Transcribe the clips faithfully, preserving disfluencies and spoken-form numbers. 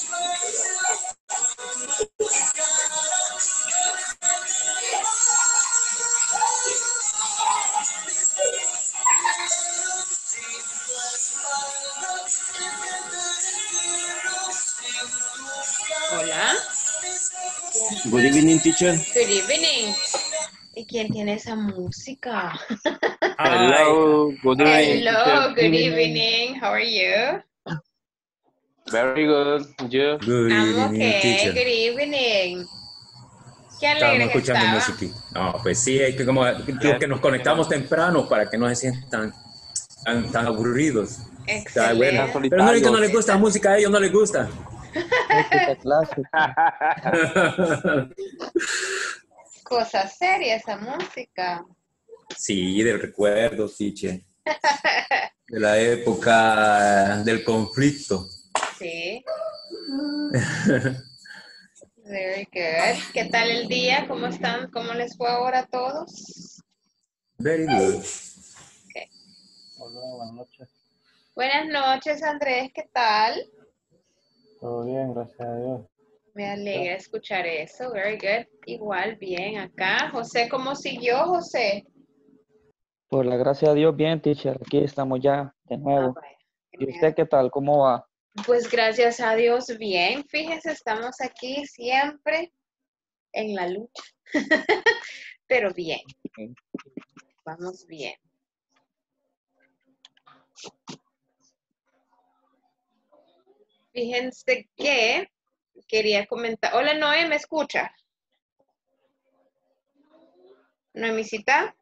Hola. Good evening, teacher. Good evening. ¿Y quién tiene esa música? Hello, good evening. Hello, teacher. good evening. How are you? Very good. You? Good I'm evening, okay. teacher. Good evening. Qué alegre Estábamos que escuchando estaba. musiquita. No, pues sí, hay que como digo, que nos conectamos temprano para que no se sientan tan, tan aburridos. Está buena. Excelente. Pero no es que no les gusta la música, a ellos no les gusta. Música clásica. Cosa seria esa música. Sí, del recuerdo, teacher. De la época del conflicto. Sí. Very good. ¿Qué tal el día? ¿Cómo están? ¿Cómo les fue ahora a todos? Very good. Okay. Hola, buenas noches. Buenas noches, Andrés. ¿Qué tal? Todo bien, gracias a Dios. Me alegra escuchar eso. Very good. Igual, bien acá. José, ¿cómo siguió, José? Por la gracia de Dios, bien, teacher. Aquí estamos ya de nuevo. Ah, vaya. ¿Y usted qué tal? ¿Cómo va? Pues gracias a Dios, bien. Fíjense, estamos aquí siempre en la lucha. Pero bien. Vamos bien. Fíjense que quería comentar. Hola, Noé, ¿me escucha? Noemicita.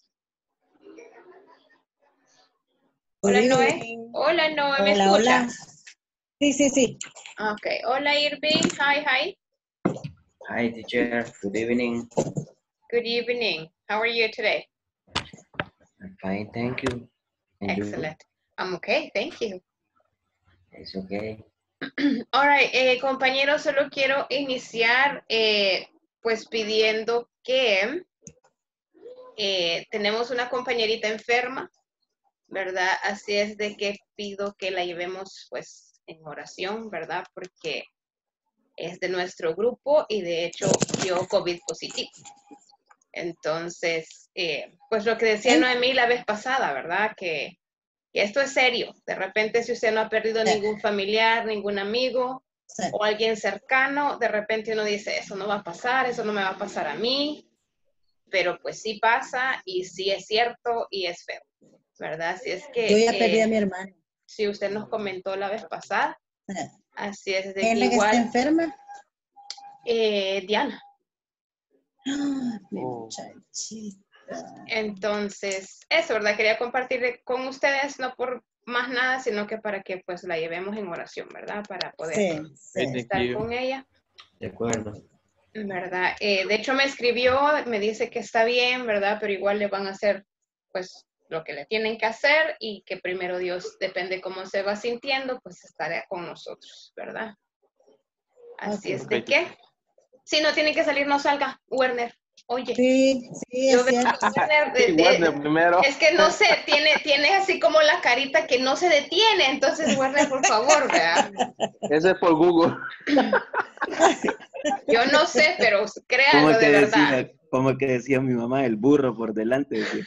Hola, Noé. Hola, Noé, ¿me Hola, escucha? hola. Sí, sí, sí. Ok. Hola, Irving. Hi, hi. Hi, teacher. Good evening. Good evening. How are you today? I'm fine, thank you. And you? Excellent. I'm okay, thank you. It's okay. All right, eh, compañeros, solo quiero iniciar eh, pues pidiendo que eh, tenemos una compañerita enferma, ¿verdad? Así es de que pido que la llevemos pues en oración, ¿verdad? Porque es de nuestro grupo y de hecho dio COVID positivo. Entonces, eh, pues lo que decía Noemí la vez pasada, ¿verdad? Que, que esto es serio. De repente, si usted no ha perdido ningún familiar, ningún amigo Sí. o alguien cercano, de repente uno dice, eso no va a pasar, eso no me va a pasar a mí. Pero pues sí pasa y sí es cierto y es feo, ¿verdad? Así es que... Yo ya eh, perdí a mi hermano. Sí, usted nos comentó la vez pasada. Sí. Así es de ¿Quién que es la que igual... está enferma? Eh, Diana. Ah, mi Oh. muchachita. Entonces, eso, ¿verdad? Quería compartir con ustedes, no por más nada, sino que para que pues la llevemos en oración, ¿verdad? Para poder Sí, sí. estar con ella, De acuerdo. ¿verdad? Eh, de hecho, me escribió, me dice que está bien, ¿verdad? Pero igual le van a hacer, pues, lo que le tienen que hacer y que primero Dios, depende cómo se va sintiendo, pues estará con nosotros, ¿verdad? Así Ok. es de que, si no tiene que salir, no salga, Werner. Oye, Sí, sí, yo es veo cierto. a Werner, de- Sí, de- Werner primero. es que no sé, tiene, tiene así como la carita que no se detiene, entonces Werner, por favor, vea. Ese es por Google. Yo no sé, pero Como créanlo de que verdad. decía, como que decía mi mamá, el burro por delante. Decía.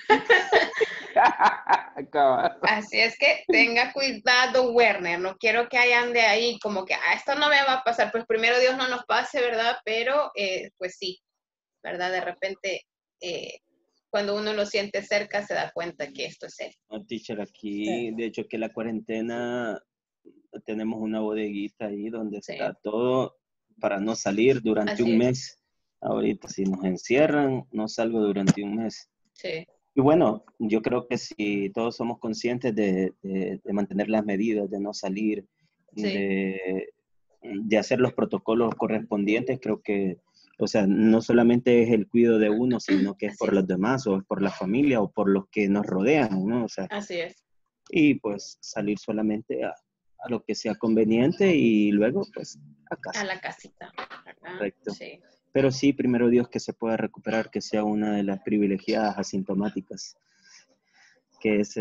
Cabal. Así es que tenga cuidado, Werner. No quiero que hayan de ahí como que, ah, esto no me va a pasar. Pues primero Dios no nos pase, ¿verdad? Pero, eh, pues sí, ¿verdad? De repente, eh, cuando uno lo siente cerca, se da cuenta que esto es serio. No, teacher, aquí, Sí. de hecho, que la cuarentena, tenemos una bodeguita ahí donde Sí. está todo para no salir durante Así un es. mes. Ahorita, si nos encierran, no salgo durante un mes. Sí, Y bueno, yo creo que si todos somos conscientes de, de- de mantener las medidas, de no salir, sí. de, de hacer los protocolos correspondientes, creo que, o sea, no solamente es el cuidado de uno, sino que es Así por es. los demás, o es por la familia, o por los que nos rodean, ¿no? O sea, Así es. y pues salir solamente a, a lo que sea conveniente y luego, pues, a A casa. la casita, ¿verdad? Correcto. Sí. Pero sí, primero Dios que se pueda recuperar, que sea una de las privilegiadas asintomáticas. Que ese es,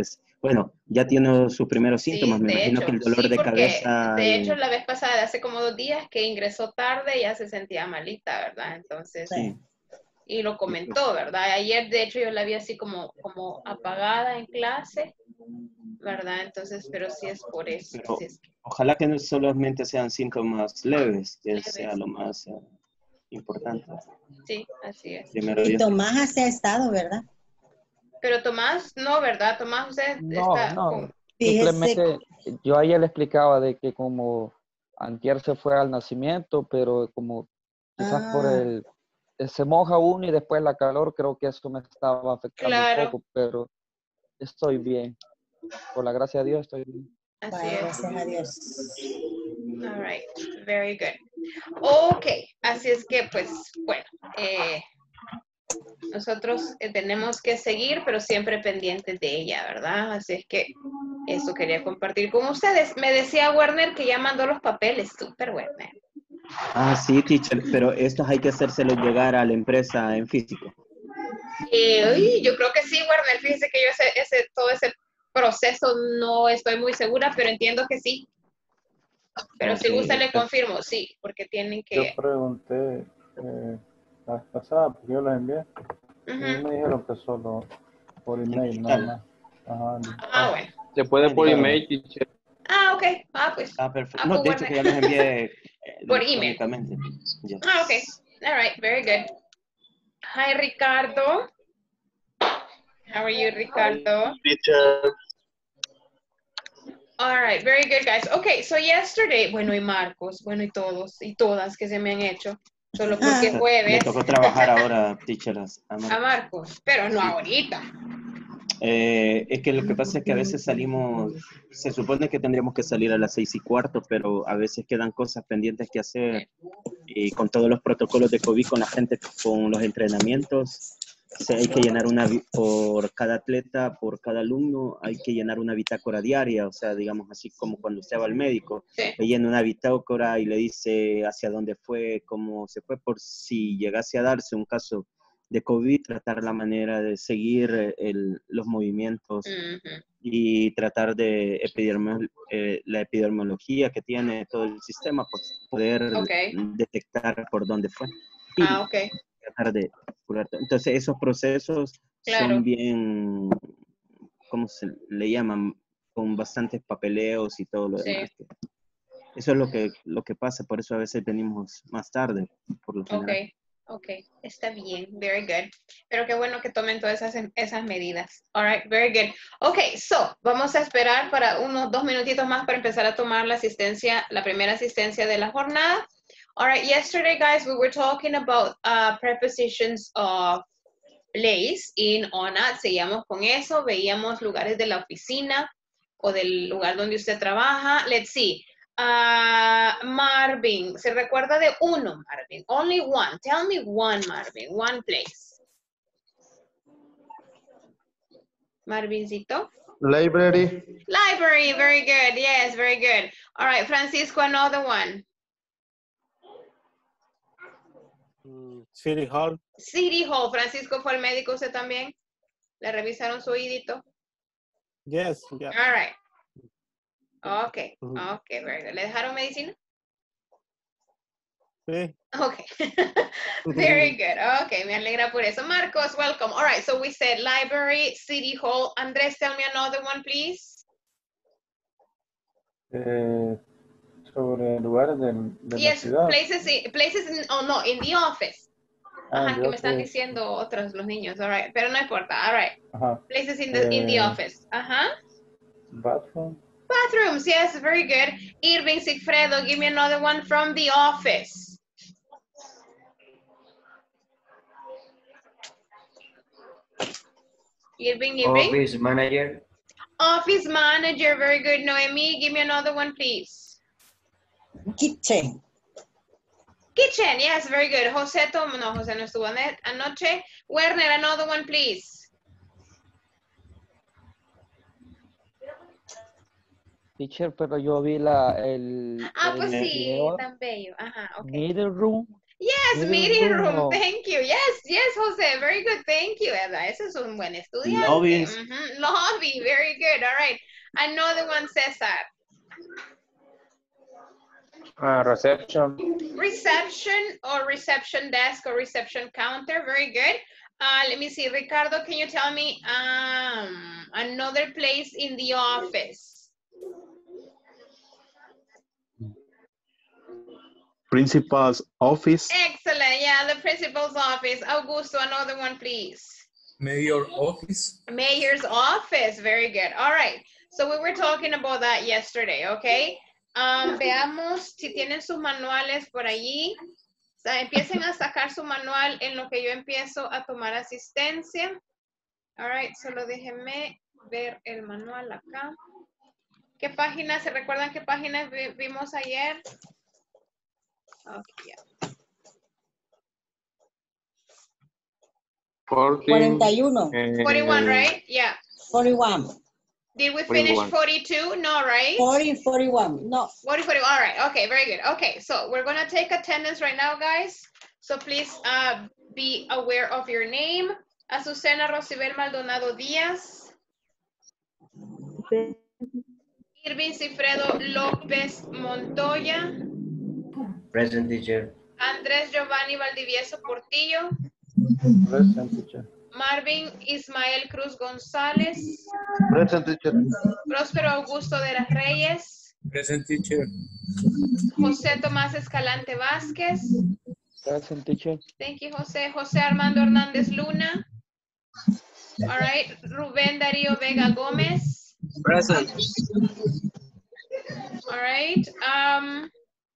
Bueno, ya tiene sus primeros Sí, síntomas. Me de imagino hecho, que el dolor sí, de porque cabeza. de hecho y- la vez pasada, hace como dos días que ingresó tarde, ya se sentía malita, ¿verdad? Entonces, Sí. y lo comentó, ¿verdad? Ayer, de hecho, yo la vi así como, como apagada en clase, ¿verdad? Entonces, pero sí es por eso. Pero Sí es ojalá que no solamente sean síntomas leves, que leves. sea lo más eh, importante. Sí, así es. Primero Y Dios. Tomás así ha estado, ¿verdad? Pero Tomás, no, ¿verdad? Tomás, usted No, está no, con... Fíjese, simplemente yo a ella le explicaba de que como antier se fue al nacimiento, pero como quizás por ah, el, se moja uno y después la calor, creo que eso me estaba afectando un Claro, poco, pero estoy bien. Por la gracia de Dios estoy bien. así vaya, es. gracias a Dios. All right, very good. Ok, así es que, pues, bueno, eh, nosotros eh, tenemos que seguir, pero siempre pendientes de ella, ¿verdad? Así es que eso quería compartir con ustedes. Me decía Werner que ya mandó los papeles, súper Werner. Ah, sí, teacher, pero estos hay que hacérselos llegar a la empresa en físico. Eh, uy, yo creo que sí, Werner, fíjese que yo ese, ese, todo ese proceso no estoy muy segura, pero entiendo que sí. Pero si gusta Ok. le confirmo, sí, porque tienen Yo que... pregunté eh, la vez pasada, porque yo las envié, y Ujú. me dijeron que solo por En email nada digital. más. Ajá, Ah, digital. bueno. Se puede Ah, por digital. email, teacher. Ah, ok. Ah, pues. Ah, perfecto. Ah, No, pues de hecho Werner. que ya los envié eh, Por email. electrónicamente. Ya. Ah, ok. All right, very good. Hi, Ricardo. How are you, Ricardo? All right, very good, guys. Okay, so yesterday, bueno, y Marcos, bueno, y todos, y todas que se me han hecho, solo porque Ah, es Le jueves, tocó trabajar ahora, teacher, a a Marcos. Marcos, pero no Sí. ahorita. Eh, es que lo que pasa es que a veces salimos, se supone que tendríamos que salir a las seis y cuarto, pero a veces quedan cosas pendientes que hacer y con todos los protocolos de COVID, con la gente, con los entrenamientos, o sea, hay que llenar una, bi- por cada atleta, por cada alumno, hay que llenar una bitácora diaria, o sea, digamos así como cuando usted va al médico, Sí. le llena una bitácora y le dice hacia dónde fue, cómo se fue, por si llegase a darse un caso de COVID, tratar la manera de seguir eh, el, los movimientos Ujú. y tratar de epidemiolo- eh, la epidemiología que tiene todo el sistema, pues poder Ok. detectar por dónde fue y Ah, ok. tratar de curar. Entonces esos procesos Claro. son bien, ¿cómo se le llaman? Con bastantes papeleos y todo lo Sí. demás. Eso es lo que, lo que pasa, por eso a veces venimos más tarde, por lo general. Ok. Ok, está bien, very good. Pero qué bueno que tomen todas esas, esas medidas. All right, very good. Ok, so, vamos a esperar para unos dos minutitos más para empezar a tomar la asistencia, la primera asistencia de la jornada. All right, yesterday, guys, we were talking about uh, prepositions of place in, on, at. Seguíamos con eso, veíamos lugares de la oficina o del lugar donde usted trabaja. Let's see. Uh, Marvin, ¿se recuerda de uno, Marvin? Only one. Tell me one, Marvin. One place. Marvincito? Library. Library, very good. Yes, very good. All right, Francisco, another one. City Hall. City Hall. Francisco fue al médico, ¿usted también? ¿Le revisaron su oídito? Yes, yeah. All right. Ok, Mm-hmm. ok, very good. ¿Le dejaron medicina? Sí. Okay, very good. Okay, me alegra por eso. Marcos, welcome. All right, so we said library, city hall. Andres, tell me another one, please. Eh, sobre lugares de, de Yes, la ciudad. places, in, places in, oh no, in the office. Ah, Ajá, de que me están office. diciendo otros los niños. All right, pero no importa. All right, Ajá. places in the in the Eh, office. Ajá. bathroom. Bathrooms, yes, very good. Irving, Sigfredo, give me another one from the office. Irving, Irving. Office manager. Office manager, very good. Noemi, give me another one, please. kitchen. Kitchen, yes, very good. José, Tom, no, José no estuvo anoche. Werner, another one, please. Teacher, pero yo vi la, el, Ah, el pues sí, video, tan bello. Ajá, ok. middle room, Yes, Meeting meeting room room. o- Thank you. Yes, yes, Jose. Very good. Thank you, Eda. Ese es un buen estudiante. Lobbies. Mhm. Lobby. Very good. All right. Another one, Cesar. Uh, reception. Reception or reception desk or reception counter. Very good. Uh, let me see. Ricardo, can you tell me um, another place in the office? Principal's office. Excellent. Yeah, the principal's office. Augusto, another one, please. Mayor office. Mayor's office. Very good. All right. So we were talking about that yesterday, okay? Um, veamos si tienen sus manuales por allí. O sea, empiecen a sacar su manual en lo que yo empiezo a tomar asistencia. All right, solo déjenme ver el manual acá. ¿Qué páginas? ¿Se recuerdan qué páginas vi- vimos ayer? Okay, yeah. forty. cuarenta y uno. eh, forty-one, right? Yeah. forty-one. Did we finish forty-one. forty-two? No, right? forty, forty-one. No. forty, forty, all right. Okay, very good. Okay, so we're going to take attendance right now, guys. So please uh, be aware of your name. Azucena Rosibel Maldonado Díaz. Irving Cifredo López Montoya. Present teacher. Andrés Giovanni Valdivieso Portillo. Present teacher. Marvin Ismael Cruz González. Present teacher. Próspero Augusto de las Reyes. Present teacher. José Tomás Escalante Vázquez. Present teacher. Thank you, José. José Armando Hernández Luna. All right. Rubén Darío Vega Gómez. Present. All right. Um,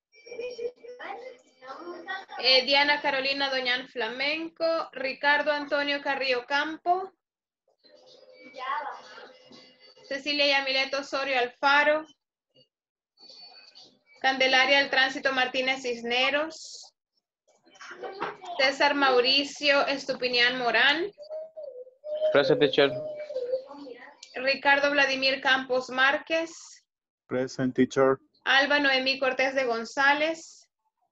eh, Diana Carolina Doñán Flamenco. Ricardo Antonio Carrillo Campo. Cecilia Yamilet Osorio Alfaro. Candelaria del Tránsito Martínez Cisneros. César Mauricio Estupinián Morán. Present teacher. Ricardo Vladimir Campos Márquez. Present teacher. Alba Noemí Cortés de González.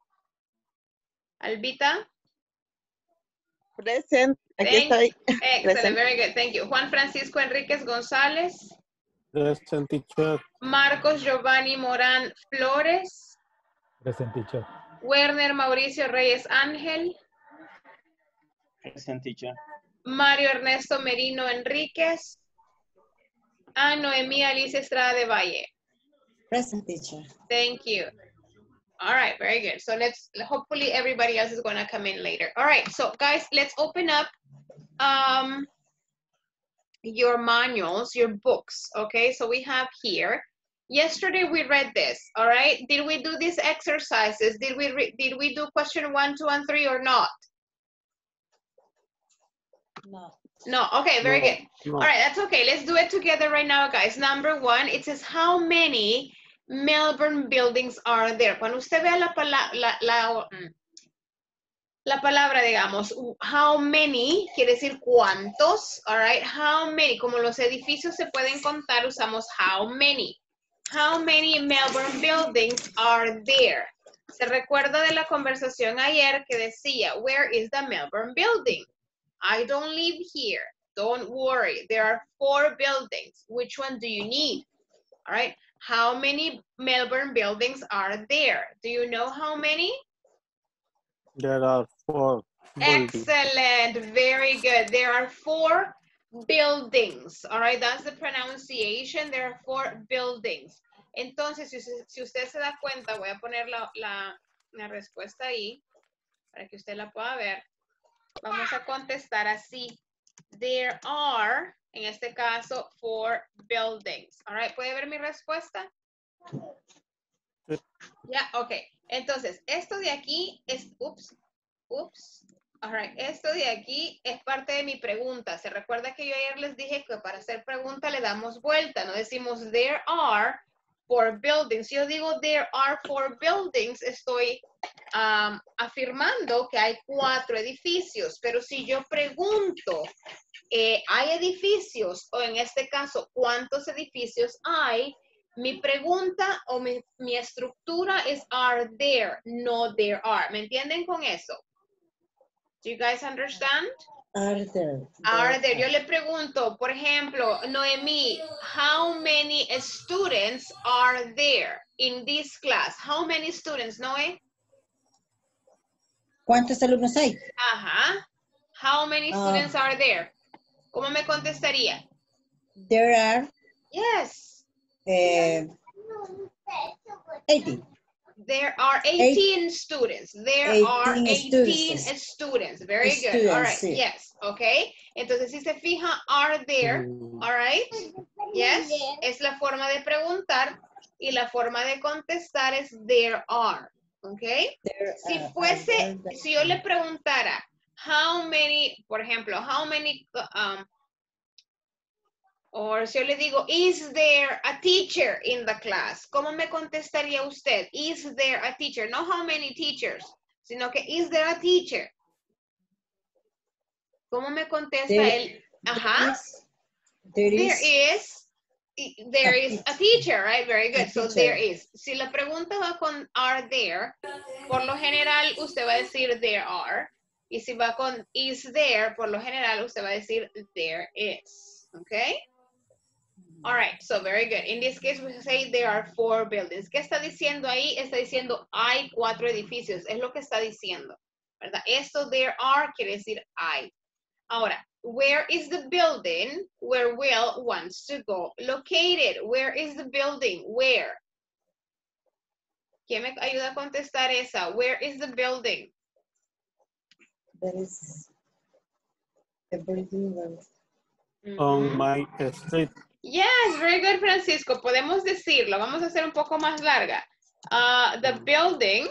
Albita. Present. Aquí Thank- estoy. Excellent, Present. very good, thank you. Juan Francisco Enríquez González. Present teacher. Marcos Giovanni Morán Flores. Present teacher. Werner Mauricio Reyes Ángel. Present teacher. Mario Ernesto Merino Enríquez. A Noemí Alicia Estrada de Valle. Present teacher. Thank you. All right, very good. So let's, hopefully everybody else is going to come in later. All right, so guys, let's open up um, your manuals, your books, okay? So we have here, yesterday we read this, all right? Did we do these exercises? Did we, re did we do question one, two, and three or not? No. No, okay, very No, good. no. All right, that's okay. Let's do it together right now, guys. Number one, it says how many Melbourne buildings are there. Cuando usted vea la, pala la, la, la palabra, digamos, how many, quiere decir cuántos, all right? How many, como los edificios se pueden contar, usamos how many. How many Melbourne buildings are there? Se recuerda de la conversación ayer que decía, where is the Melbourne building? I don't live here. Don't worry. There are four buildings. Which one do you need? All right. How many Melbourne buildings are there? Do you know how many? There are four buildings. Excellent. Very good. There are four buildings. All right. That's the pronunciation. There are four buildings. Entonces, si, si usted se da cuenta, voy a poner la, la, la respuesta ahí para que usted la pueda ver. Vamos a contestar así. There are, en este caso, four buildings. All right, ¿puede ver mi respuesta? Ya, yeah, ok. Entonces, esto de aquí es, ups, ups. All right, esto de aquí es parte de mi pregunta. Se recuerda que yo ayer les dije que para hacer pregunta le damos vuelta. No decimos there are four buildings. Yo digo there are four buildings. Estoy um, afirmando que hay cuatro edificios. Pero si yo pregunto, eh, ¿hay edificios? O en este caso, ¿cuántos edificios hay? Mi pregunta o mi, mi estructura es are there, no there are. ¿Me entienden con eso? Do you guys understand? Are there. Are there. Yo le pregunto, por ejemplo, Noemí, how many students are there in this class? How many students, Noé? ¿Cuántos alumnos hay? Ajá. How many Ah. students are there? ¿Cómo me contestaría? There are Yes. eh, eighty. There are eighteen students. There are eighteen eighteen students. students. Very good. All right. Students, sí. Yes. Okay. Entonces, si se fija, are there. All right. Yes. Es la forma de preguntar y la forma de contestar es there are. Okay. There Si are- fuese, are there- si yo le preguntara, how many, por ejemplo, how many, um, or si yo le digo, is there a teacher in the class? ¿Cómo me contestaría usted? Is there a teacher? No how many teachers, sino que is there a teacher? ¿Cómo me contesta There- él? Ajá. There is, There is, there is a teacher, right? Very good. A So teacher. there is. Si la pregunta va con are there, por lo general usted va a decir there are. Y si va con is there, por lo general usted va a decir there is. Okay? All right, so very good. In this case, we say there are four buildings. ¿Qué está diciendo ahí? Está diciendo hay cuatro edificios. Es lo que está diciendo, ¿verdad? Esto there are quiere decir hay. Ahora, where is the building where Will wants to go located? Where is the building? Where? ¿Quién me ayuda a contestar esa? Where is the building? there is a building where- On Mhm. my street. Yes, very good, Francisco. Podemos decirlo. Vamos a hacer un poco más larga. Uh, the building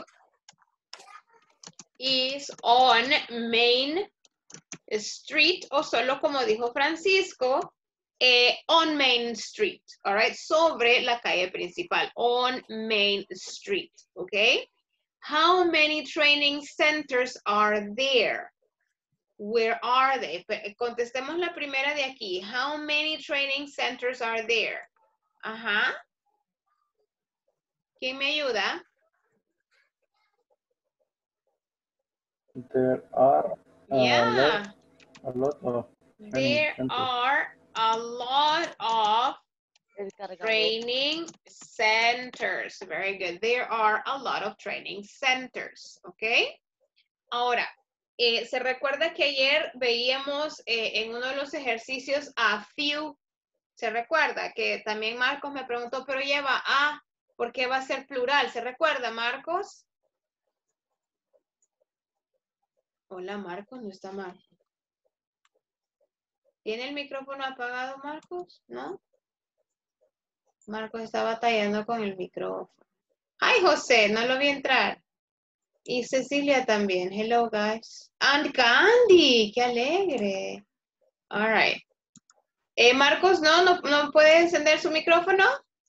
is on Main Street, o solo como dijo Francisco, eh, on Main Street, all right, sobre la calle principal, on Main Street, okay? How many training centers are there? Where are they? Pe- Contestemos la primera de aquí. How many training centers are there? Ajá. ¿Quién me ayuda? There are a Yeah. lot, a lot of There centers. are a lot of training centers. Very good. There are a lot of training centers. ¿Ok? Ahora, eh, se recuerda que ayer veíamos eh, en uno de los ejercicios a few. Se recuerda que también Marcos me preguntó, pero lleva a, ¿por qué va a ser plural? ¿Se recuerda, Marcos? Hola, Marcos, no está mal. ¿Tiene el micrófono apagado, Marcos? ¿No? Marcos está batallando con el micrófono. Ay, José, no lo vi entrar. Y Cecilia también. Hello, guys. And Candy, qué alegre. All right. Eh, Marcos, ¿no? ¿no? ¿No puede encender su micrófono?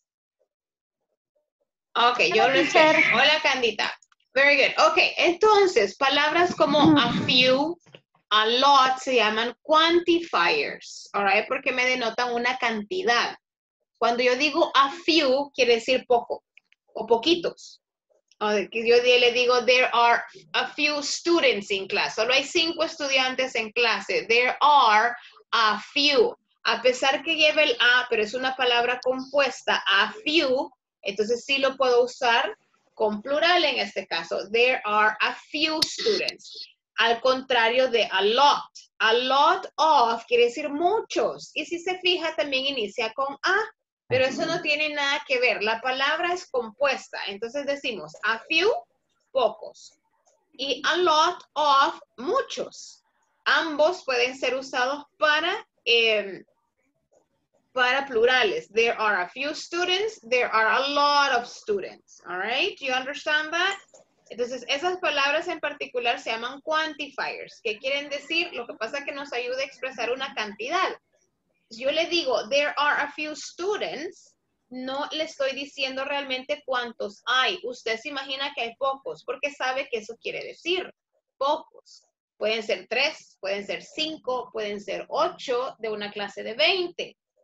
Ok, yo lo sé. Hola, Candita. Very good. Ok, entonces, palabras como a few, a lot se llaman quantifiers, all right, porque me denotan una cantidad. Cuando yo digo a few, quiere decir poco o poquitos. O que yo le digo, there are a few students in class. Solo hay cinco estudiantes en clase. There are a few. A pesar que lleve el a, pero es una palabra compuesta, a few, entonces sí lo puedo usar con plural en este caso. There are a few students. Al contrario de a lot. A lot of quiere decir muchos. Y si se fija, también inicia con a. Pero eso no tiene nada que ver. La palabra es compuesta. Entonces decimos a few, pocos. Y a lot of, muchos. Ambos pueden ser usados para, eh, para plurales. There are a few students. There are a lot of students. All right? Do you understand that? Entonces, esas palabras en particular se llaman quantifiers. ¿Qué quieren decir? Lo que pasa es que nos ayuda a expresar una cantidad. Si yo le digo, there are a few students, no le estoy diciendo realmente cuántos hay. Usted se imagina que hay pocos, porque sabe que eso quiere decir pocos. Pueden ser tres, pueden ser cinco, pueden ser ocho de una clase de veinte.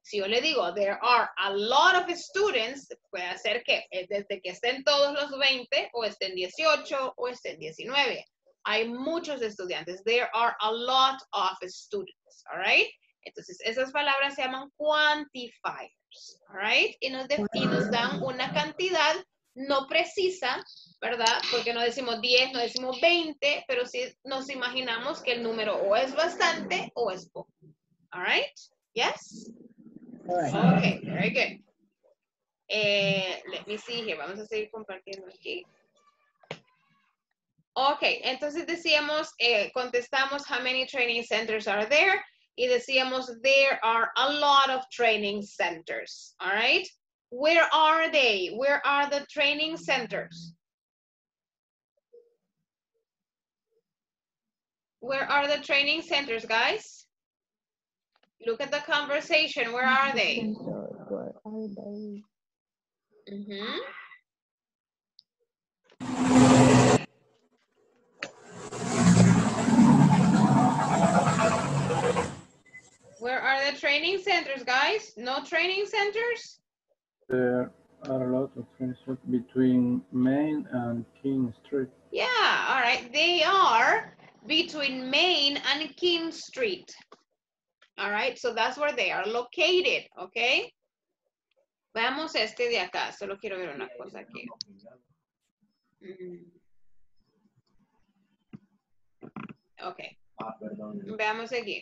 Si yo le digo, there are a lot of students, puede hacer que desde que estén todos los veinte, o estén dieciocho, o estén diecinueve. Hay muchos estudiantes. There are a lot of students, all right? Entonces, esas palabras se llaman quantifiers, all right? Y nos, de, y nos dan una cantidad no precisa, ¿verdad? Porque no decimos diez, no decimos veinte, pero sí nos imaginamos que el número o es bastante o es poco, all right? Yes? All right. Okay, very good. Eh, let me see here. Vamos a seguir compartiendo aquí. Ok, entonces decíamos, eh, contestamos how many training centers are there, y decíamos there are a lot of training centers, all right? Where are they? Where are the training centers? Where are the training centers, guys? Look at the conversation. Where are they? Mm-hmm. Where are the training centers, guys? No training centers? There are a lot of trains between Main and King Street. Yeah, all right. They are between Main and King Street. All right, so that's where they are located, okay? Veamos este de acá. Solo quiero ver una cosa aquí. Mm. Ok. Veamos aquí.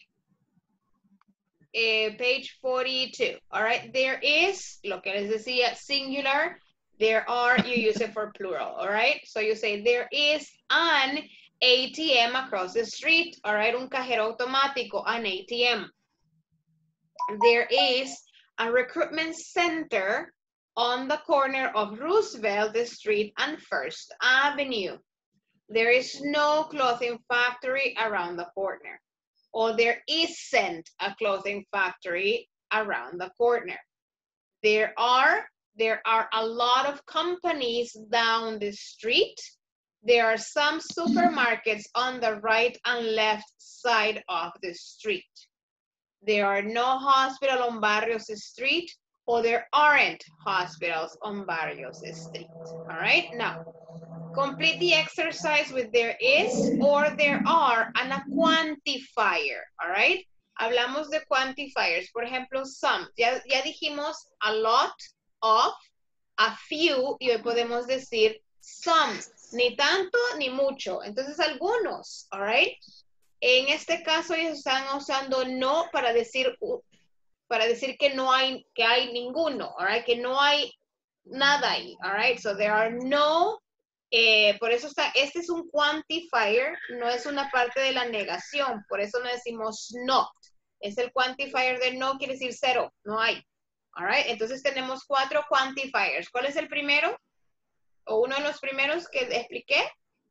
Uh, page forty-two. All right, there is, lo que les decía, singular. There are, you use it for plural. All right, so you say there is an A T M across the street. All right, un cajero automático, an A T M. There is a recruitment center on the corner of Roosevelt Street and First Avenue. There is no clothing factory around the corner. Or there isn't a clothing factory around the corner. There are, there are a lot of companies down the street. There are some supermarkets on the right and left side of the street. There are no hospitals on Barrios Street, or there aren't hospitals on Barrios Street. All right, now, complete the exercise with there is or there are and a quantifier, all right? Hablamos de quantifiers, por ejemplo, some. Ya, ya dijimos a lot of, a few, y hoy podemos decir some, ni tanto ni mucho. Entonces, algunos, all right? En este caso, ellos están usando no para decir, para decir que no hay, que hay ninguno, all right? Que no hay nada ahí, all right? So, there are no. Eh, por eso está, este es un quantifier, no es una parte de la negación, por eso no decimos not. Es el quantifier de no, quiere decir cero, no hay. All right, entonces tenemos cuatro quantifiers. ¿Cuál es el primero? ¿O uno de los primeros que expliqué?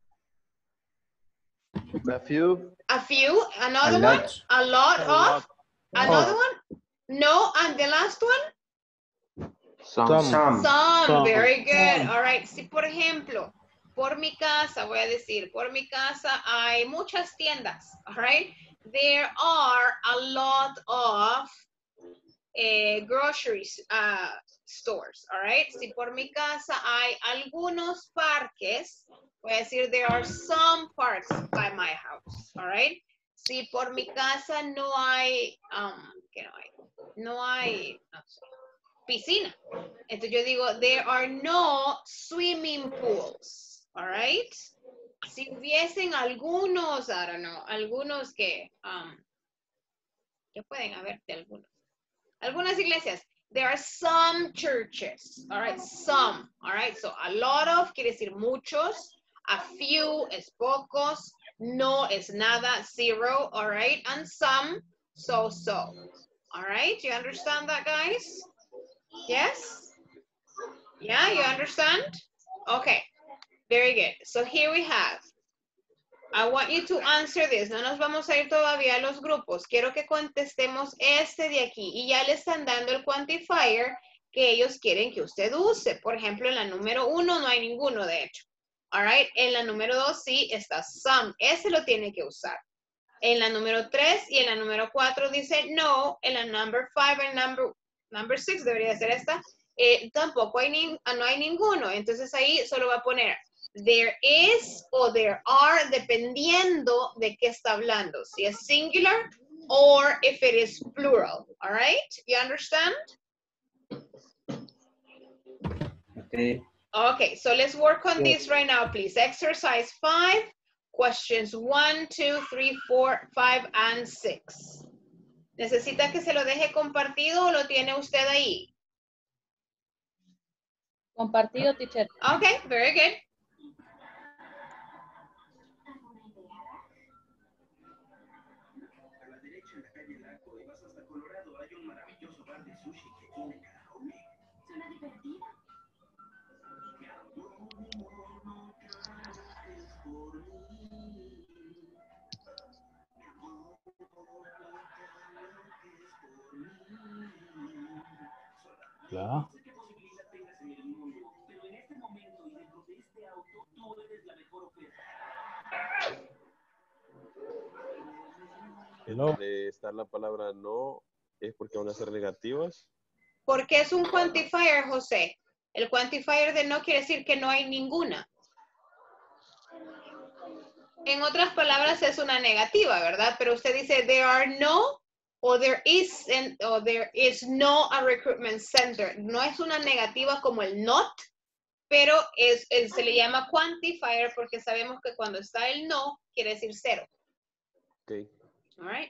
A few. A few, another A one? lot. A lot A of? lot. Another Of. one? No, and the last one? Some. Some. Some, Some. very good. Some. All right, si por ejemplo, por mi casa, voy a decir, por mi casa hay muchas tiendas, all right? There are a lot of uh, groceries uh, stores, all right? Si por mi casa hay algunos parques, voy a decir, there are some parks by my house, all right? Si por mi casa no hay, um, ¿qué no hay? No hay, no sé, piscina. Entonces yo digo, there are no swimming pools. All right. Si hubiesen algunos, I don't know, algunos que, um, que pueden haber de algunos. Algunas iglesias. There are some churches. All right, some. All right, so a lot of quiere decir muchos. A few es pocos. No es nada, zero. All right, and some, so, so. All right, you understand that, guys? Yes? Yeah, you understand? Okay. Very good. So here we have. I want you to answer this. No nos vamos a ir todavía a los grupos. Quiero que contestemos este de aquí. Y ya le están dando el quantifier que ellos quieren que usted use. Por ejemplo, en la número uno no hay ninguno, de hecho. All right. En la número dos sí está some. Ese lo tiene que usar. En la número tres y en la número cuatro dice no. En la number five and number number six debería ser esta. Eh, tampoco hay, ni, no hay ninguno. Entonces ahí solo va a poner there is o there are, dependiendo de qué está hablando. Si es singular or if it is plural. All right? You understand? Okay. Okay, so let's work on this right now, please. Exercise five, questions one, two, three, four, five, and six. ¿Necesita que se lo deje compartido o lo tiene usted ahí? Compartido, teacher. Okay, very good. ¿La? Hello. De estar la palabra no es porque van a ser negativas. Porque es un quantifier, José. El quantifier de no quiere decir que no hay ninguna. En otras palabras es una negativa, ¿verdad? Pero usted dice there are no o there is o there is no a recruitment center. No es una negativa como el not, pero es, es, se le llama quantifier porque sabemos que cuando está el no quiere decir cero. Okay. All right.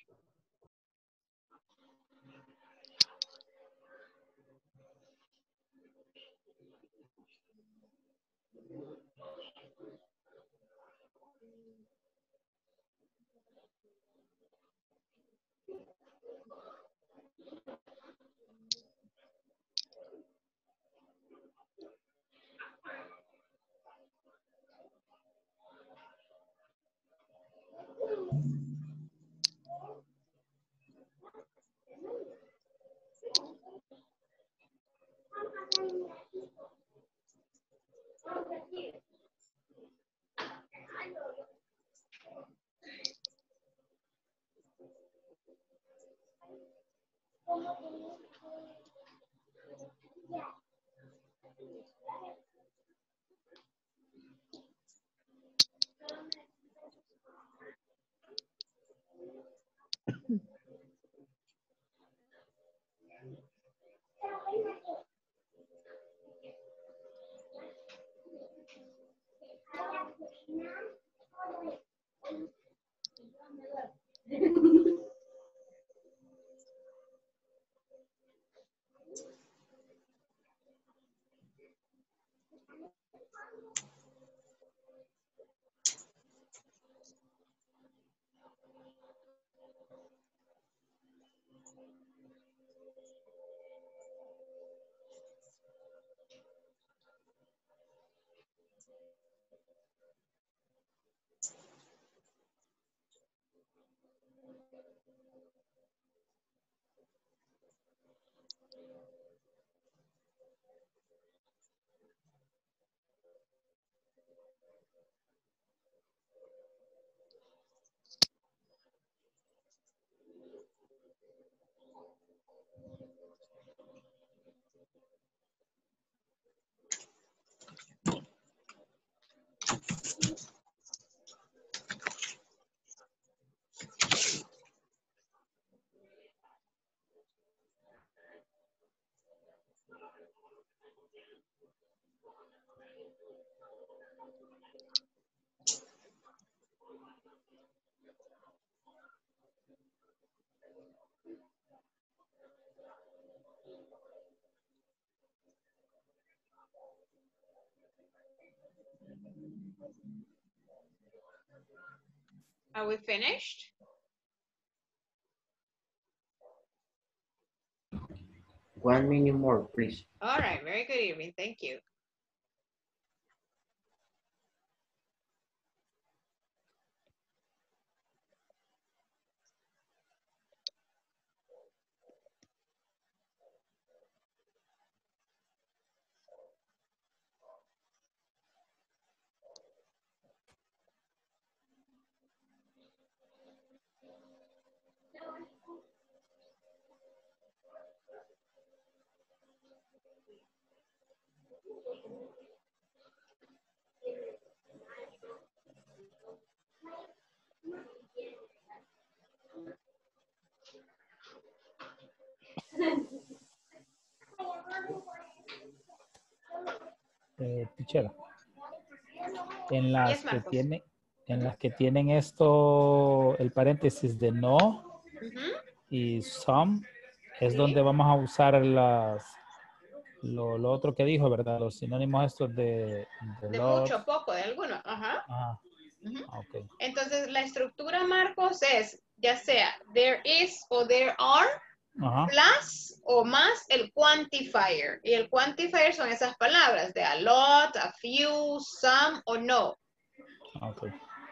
Are we finished? One minute more, please. All right, very good, Irving. Thank you. Eh, teacher, en las Yes, que Marcos. tienen, en las que tienen esto, el paréntesis de no Ujú. y some, es Sí. donde vamos a usar las, lo, lo otro que dijo, ¿verdad? Los sinónimos estos de, de, De lot. mucho, poco, de alguno. Ajá. Ajá. Ujú. Ok. Entonces, la estructura, Marcos, es ya sea there is o there are, Ajá. plus o más el quantifier. Y el quantifier son esas palabras de a lot, a few, some o no. Ok.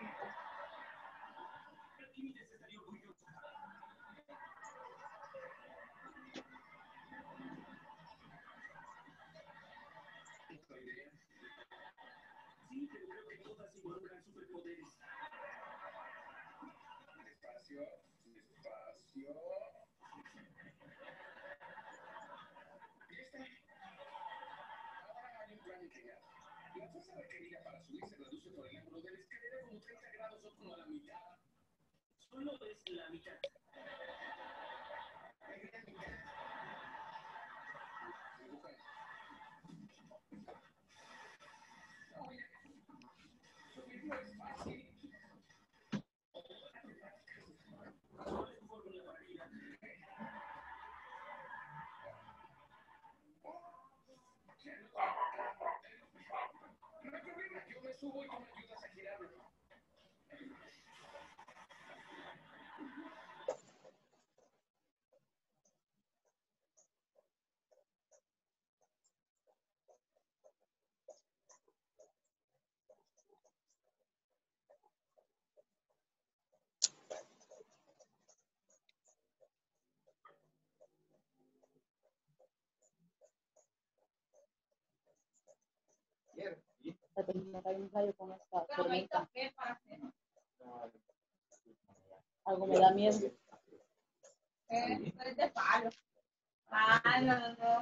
Algo me da miedo. Eh, es de palo. Ah, no, no, no.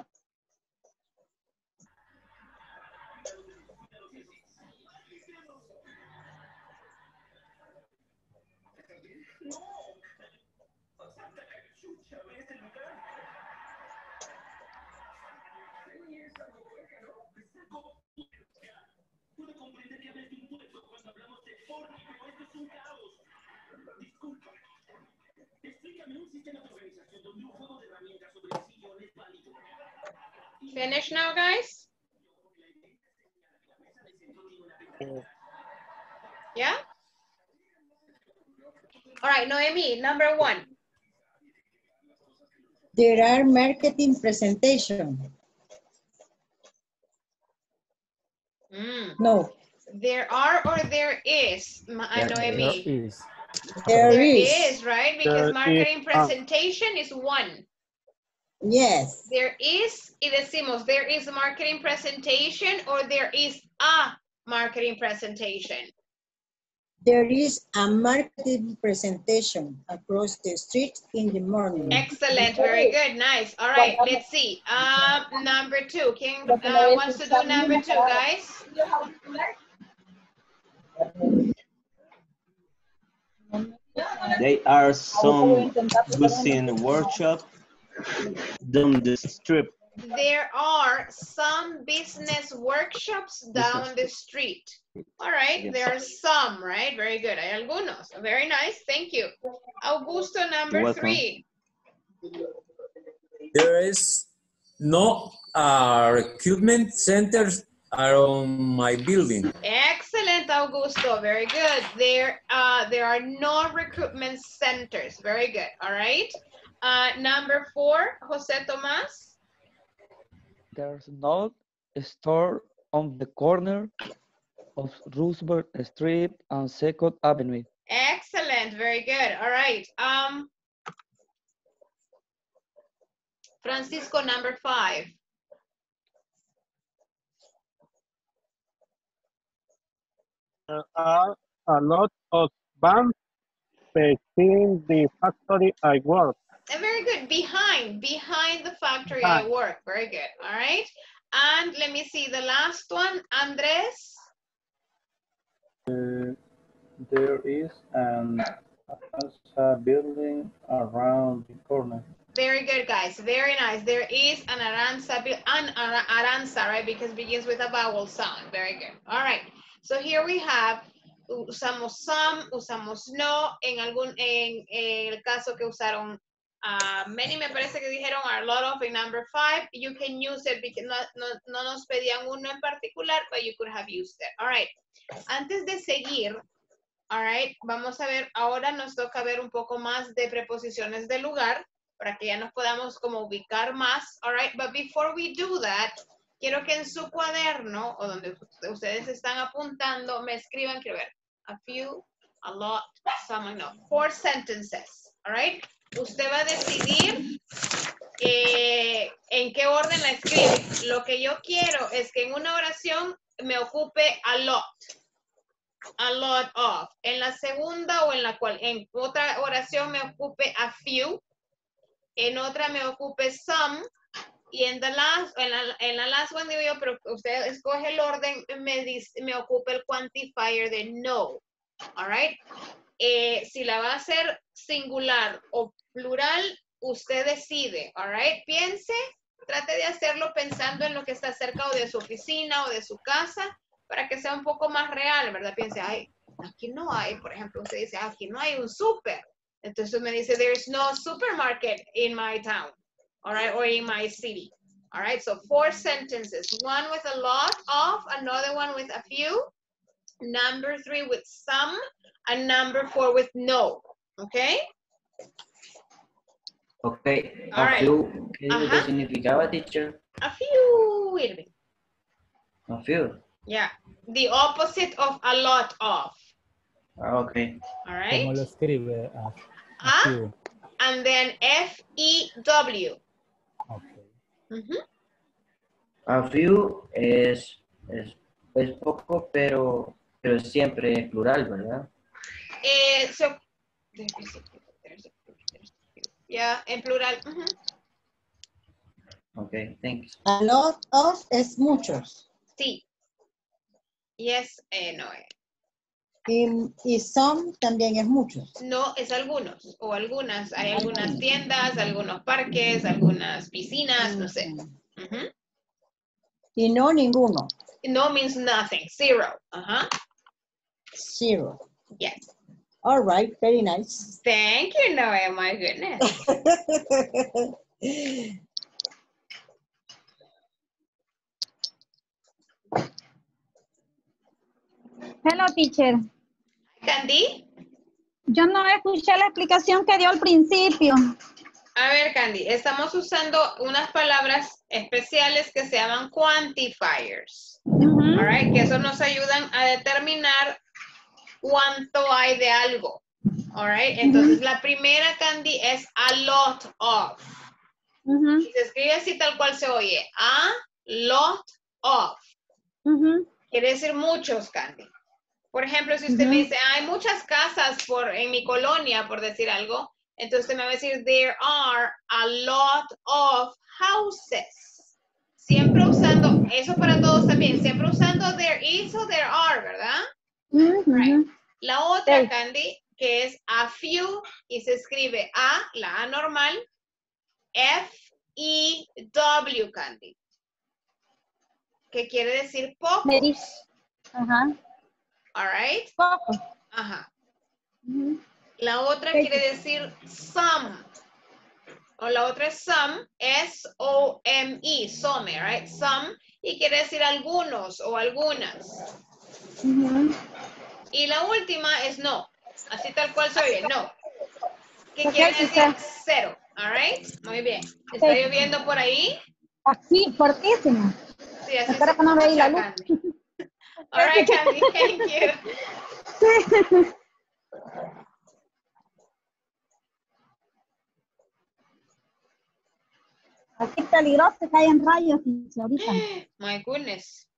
Finish now, guys? Yeah? All right, Noemi, number one. There are marketing presentation. Mm. No. There are or there is, Ma- There, Noemi? there is. There, There is. is, right? Because There marketing is, presentation is one. Yes. There is, y decimos, there is a marketing presentation or there is a marketing presentation. There is a marketing presentation across the street in the morning. Excellent, very good, nice. All right, let's see. Um, number two, ¿quién uh, wants to do number two, guys? They are some using workshop down the strip. There are some business workshops down the street. All right, Yes. there are some, right? Very good. Hay algunos. Very nice, thank you. Augusto, number You're welcome. three. There is no uh, recruitment centers around my building. Excellent, Augusto. Very good. There, uh, there are no recruitment centers. Very good. All right. Uh, number four, Jose Tomas. There's not a store on the corner of Roosevelt Street and Second Avenue. Excellent. Very good. All right. Um, Francisco, number five. There are a lot of vans between the factory I work. And very good. Behind, behind the factory Behind. I work. Very good. All right. And let me see the last one, Andres. Uh, there is an a building around the corner. Very good, guys. Very nice. There is an Aranza, an Aranza, right? Because it begins with a vowel sound. Very good. All right. So here we have, usamos some, usamos no, en algún, en, en el caso que usaron uh, many, me parece que dijeron a lot of in number five. You can use it because no, no, no nos pedían uno en particular, but you could have used it. All right. Antes de seguir, all right, vamos a ver, ahora nos toca ver un poco más de preposiciones de lugar, para que ya nos podamos como ubicar más, all right, but before we do that, quiero que en su cuaderno, o donde ustedes están apuntando, me escriban, quiero ver, a few, a lot, some, no, four sentences, all right, usted va a decidir eh, en qué orden la escribe. Lo que yo quiero es que en una oración me ocupe a lot, a lot of, en la segunda o en la cual, en otra oración me ocupe a few, en otra me ocupe some, y en, the last, en, la, en la last one digo yo, pero usted escoge el orden, me, dice, me ocupa el quantifier de no, all right? Eh, si la va a hacer singular o plural, usted decide, all right? Piense, trate de hacerlo pensando en lo que está cerca o de su oficina o de su casa, para que sea un poco más real, ¿verdad? Piense, ay, aquí no hay, por ejemplo, usted dice, aquí no hay un súper. Entonces me dice, there's no supermarket in my town, all right, or in my city. All right, so four sentences, one with a lot of, another one with a few, number three with some, and number four with no, okay? Okay, all a right. few, ¿qué uh -huh. significaba, teacher? A few, Irving. A few. Yeah, the opposite of a lot of. Ah, okay. All right. ¿Cómo lo escribe? A, a ah, few. And then F E W. Okay. Uh-huh. A few es, es, es poco, pero, pero siempre es plural, ¿verdad? Eh, so, there's a, there's a, there's a, yeah, en plural. Uh-huh. Okay, thanks. A lot of es muchos. Sí. Yes, eh, no. Eh. Y, y some también es muchos. No, es algunos o algunas. Hay algunas tiendas, algunos parques, algunas piscinas, no sé. Uh-huh. Y no ninguno. No means nothing. Zero. Uh-huh. Zero. Yes. All right, very nice. Thank you, Noé. My goodness. Hello, teacher. Candy. Yo no escuché la explicación que dio al principio. A ver, Candy, estamos usando unas palabras especiales que se llaman quantifiers. Uh-huh. All right, que eso nos ayudan a determinar cuánto hay de algo. All right, entonces uh-huh. La primera, Candy, es a lot of. Uh-huh. Y se escribe así tal cual se oye. A lot of. Uh-huh. Quiere decir muchos, Candy. Por ejemplo, si usted uh-huh. me dice, hay muchas casas por, en mi colonia, por decir algo, entonces usted me va a decir, there are a lot of houses. Siempre usando, eso para todos también, siempre usando there is o there are, ¿verdad? Uh-huh. Right. La otra, sí. Candy, que es a few, y se escribe A, la A normal, F E W, Candy. Que quiere decir pocos. Ajá. All right. Poco. Ajá. Uh-huh. La otra sí. Quiere decir some. O la otra es some, S O M E, some, right? Some, y quiere decir algunos o algunas. Uh-huh. Y la última es no. Así tal cual se oye, no. ¿Qué okay, quiere decir? Cero. All right. Muy bien. ¿Está sí. lloviendo por ahí? Aquí, fortísimo. Sí, así espero que no veáis la luz. All right, Candy, thank you. Sí. Aquí es peligroso que caen rayos ahorita. My goodness.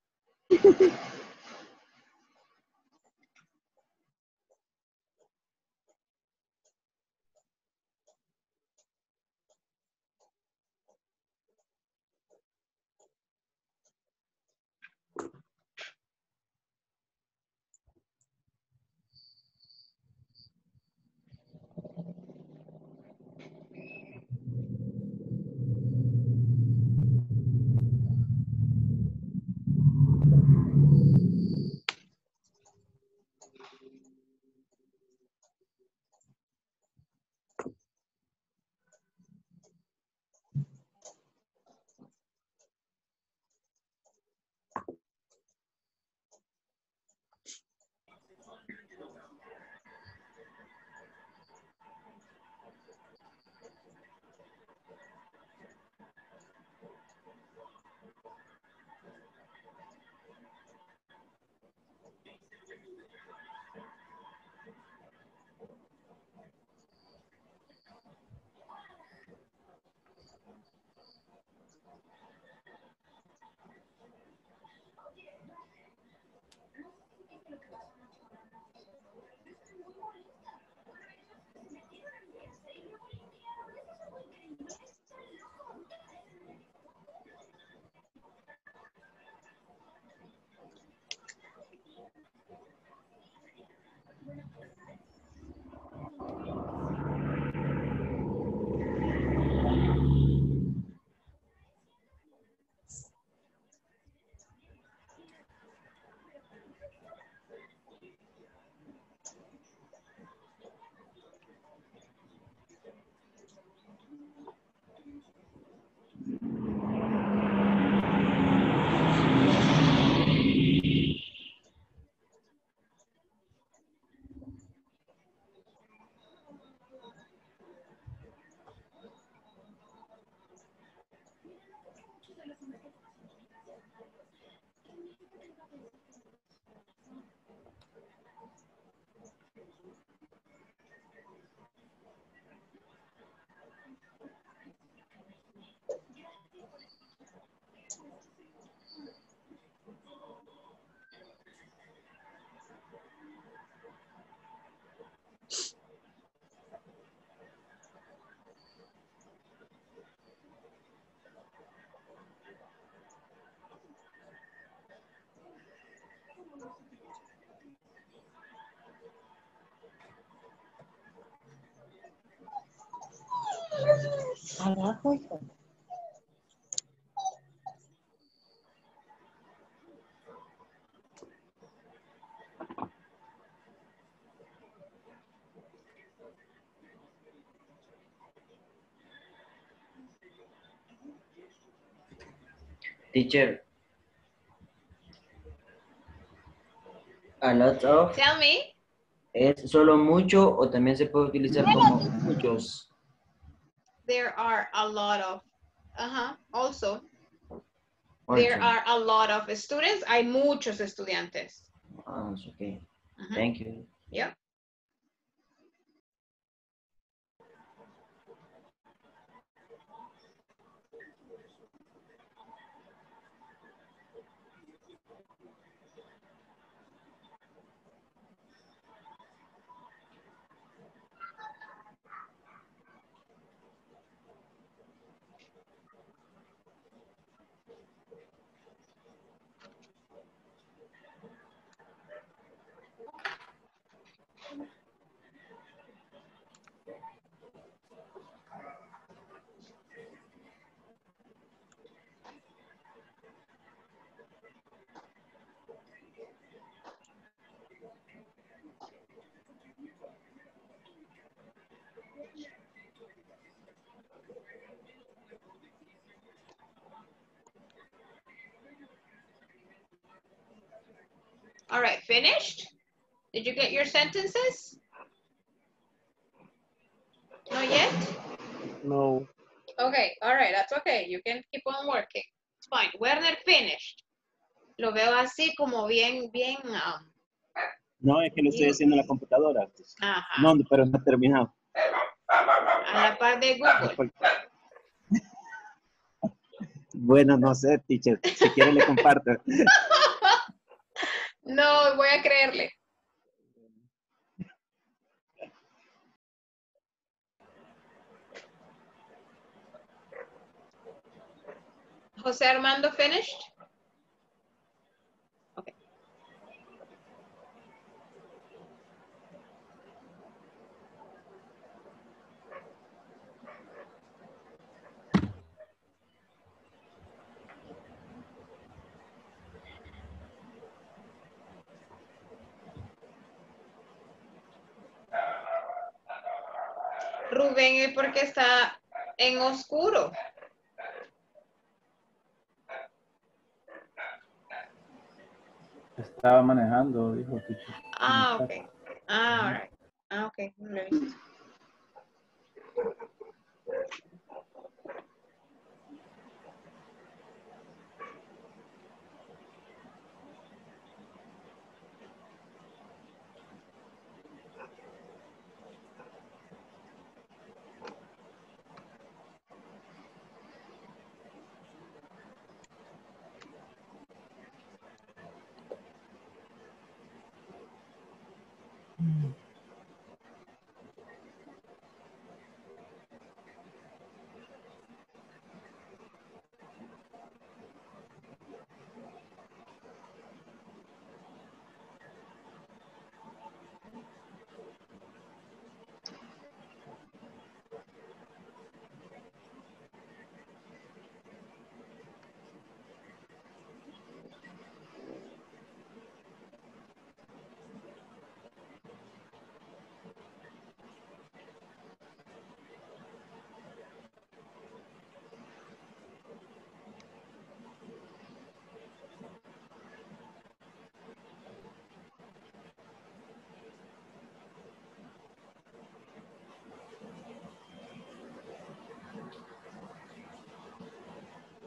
Abajo, hijo. Teacher, a lot of Tell me. ¿es solo mucho o también se puede utilizar como muchos? There are a lot of. Uh-huh. Also. Also. There are a lot of students. Hay muchos estudiantes. Ah, it's okay. Uh-huh. Thank you. Yeah. All right, finished? Did you get your sentences? Not yet? No. Okay, all right, that's okay. You can keep on working. It's fine. Werner finished. Lo veo así como bien, bien. Um, No, es que lo estoy you- haciendo en la computadora. Ajá. No, pero no he terminado. A la par de Google. Bueno, no sé, teacher. Si quiere le comparto. No, voy a creerle. José Armando finished? Okay. Rubén, ¿y por qué está en oscuro? Estaba manejando, dijo. teacher. Ah, ok. Ah, all right. Ah, ok. No lo he visto.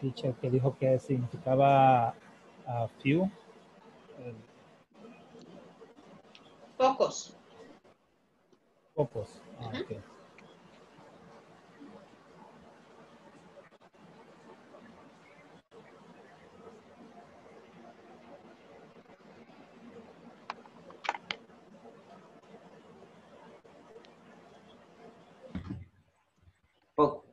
teacher que dijo que significaba uh, few. Eh, Pocos. Pocos. Ah, Uh-huh. okay. Poco.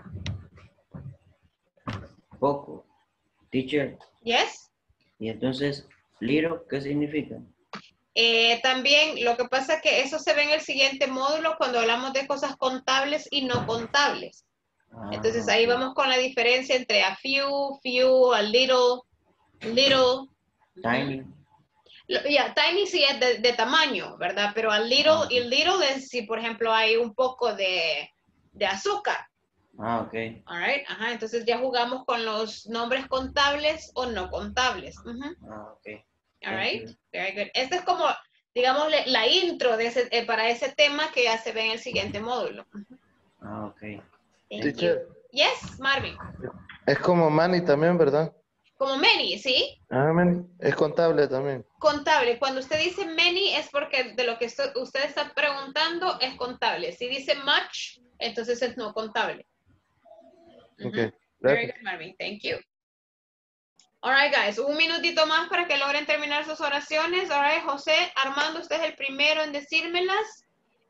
Poco. Teacher. Yes. Y entonces, little, ¿qué significa? Eh, también lo que pasa es que eso se ve en el siguiente módulo cuando hablamos de cosas contables y no contables. Ah, Entonces ahí ok. vamos con la diferencia entre a few, few, a little, little. Tiny. Ya, yeah, tiny sí es de, de tamaño, ¿verdad? Pero a little Ah, y little es si, por ejemplo, hay un poco de, de azúcar. Ah, ok. All right. Ajá, entonces ya jugamos con los nombres contables o no contables. Uh-huh. Ah, ok. All Thank right. you. Very good. Esta es como, digamos, la intro de ese, eh, para ese tema que ya se ve en el siguiente módulo. Ah, ok. Thank Teacher, you. Yes, Marvin. es como money también, ¿verdad? Como many, ¿sí? Ah, man, es contable también. Contable. Cuando usted dice many es porque de lo que esto- usted está preguntando es contable. Si dice much, entonces es no contable. Ok, Very gracias. good, Marvin. Thank you. All right, guys. Un minutito más para que logren terminar sus oraciones. All right, José, Armando, usted es el primero en decírmelas.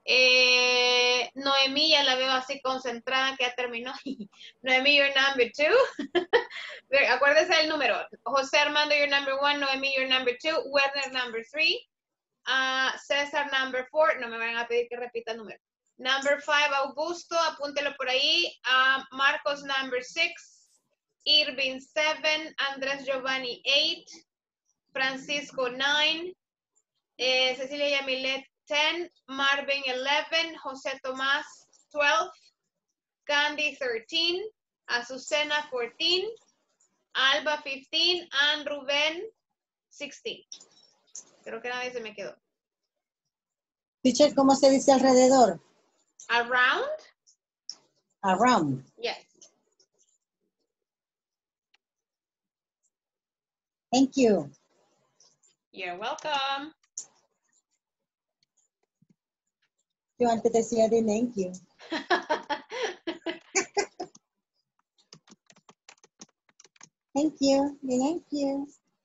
Eh, Noemí, ya la veo así concentrada que ya terminó. Noemí, you're number two. Acuérdese del número. José Armando, you're number one. Noemí, you're number two. Werner, number three. Uh, César, number four. No me van a pedir que repita el número. Number five, Augusto, apúntelo por ahí. Uh, Marcos, number six. Irving, seven. Andrés Giovanni, eight. Francisco, nine. Eh, Cecilia Yamilet, ten. Marvin, eleven. José Tomás, twelve. Candy, thirteen. Azucena, fourteen. Alba, fifteen. And Rubén, sixteen. Creo que nadie se me quedó. Teacher, ¿cómo se dice alrededor? Around? Around. Yes. Thank you. You're welcome. Yo antes decía de thank you. Thank you. Thank you.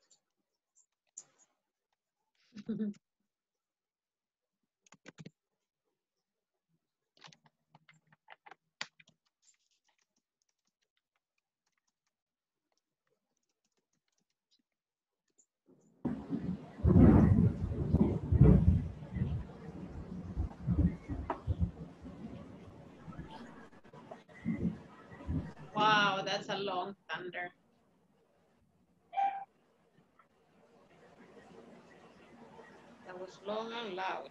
Wow, that's a long thunder. That was long and loud.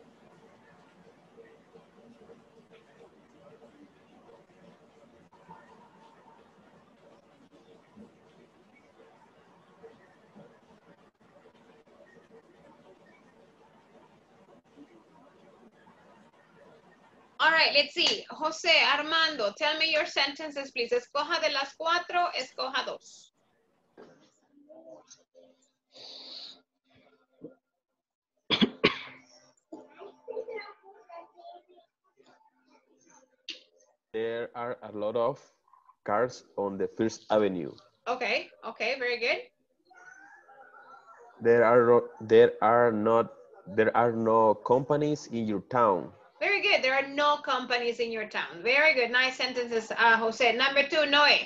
All right, let's see. José, Armando, tell me your sentences, please. Escoja de las cuatro, escoja dos. There are a lot of cars on the First Avenue. Okay, okay, very good. There are ro- there are not there are no companies in your town. Very good. There are no companies in your town. Very good. Nice sentences, uh, Jose. Number two, Noe.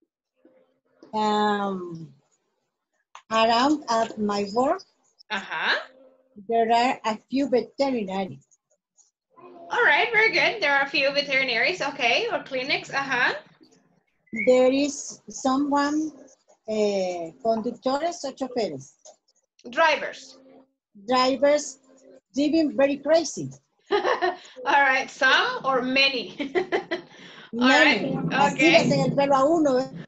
Um, around at my work, Uh-huh. there are a few veterinaries. All right, very good. There are a few veterinaries, okay, or clinics, uh-huh. There is someone, uh, conductores o choferes. Drivers. Drivers driving very crazy. All right, some or many? All Many. right, Así okay. le hacen el pelo a uno. ¿Eh?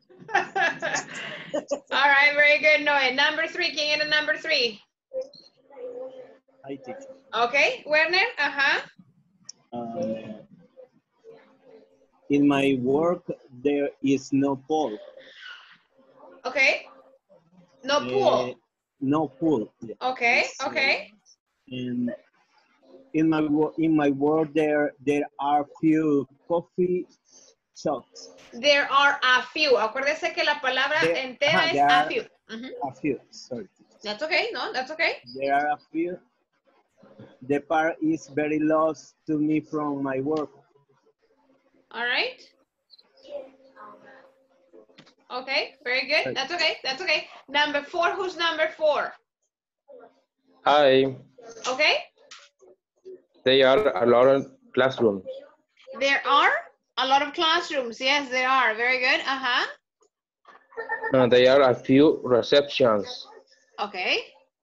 All right, very good, Noe. Number three, ¿quién era number three? Hi, teacher. Okay, Werner, uh-huh. Um, in my work, there is no pole. Okay. No Eh, pool. no pool. Yeah. Okay, It's, uh, okay. in in my wo- in my world there there are few coffee shops. There are a few. Acuérdese que la palabra There, entera ajá, es there a are few. Mhm. a few. Sorry. That's okay. No, that's okay. There are a few. The park is very close to me from my work. All right. Okay, very good. That's okay. That's okay. Number four. Who's number four? Hi. Okay. There are a lot of classrooms. There are a lot of classrooms. Yes, there are. Very good. Uh-huh. Uh, there are a few receptions. Okay.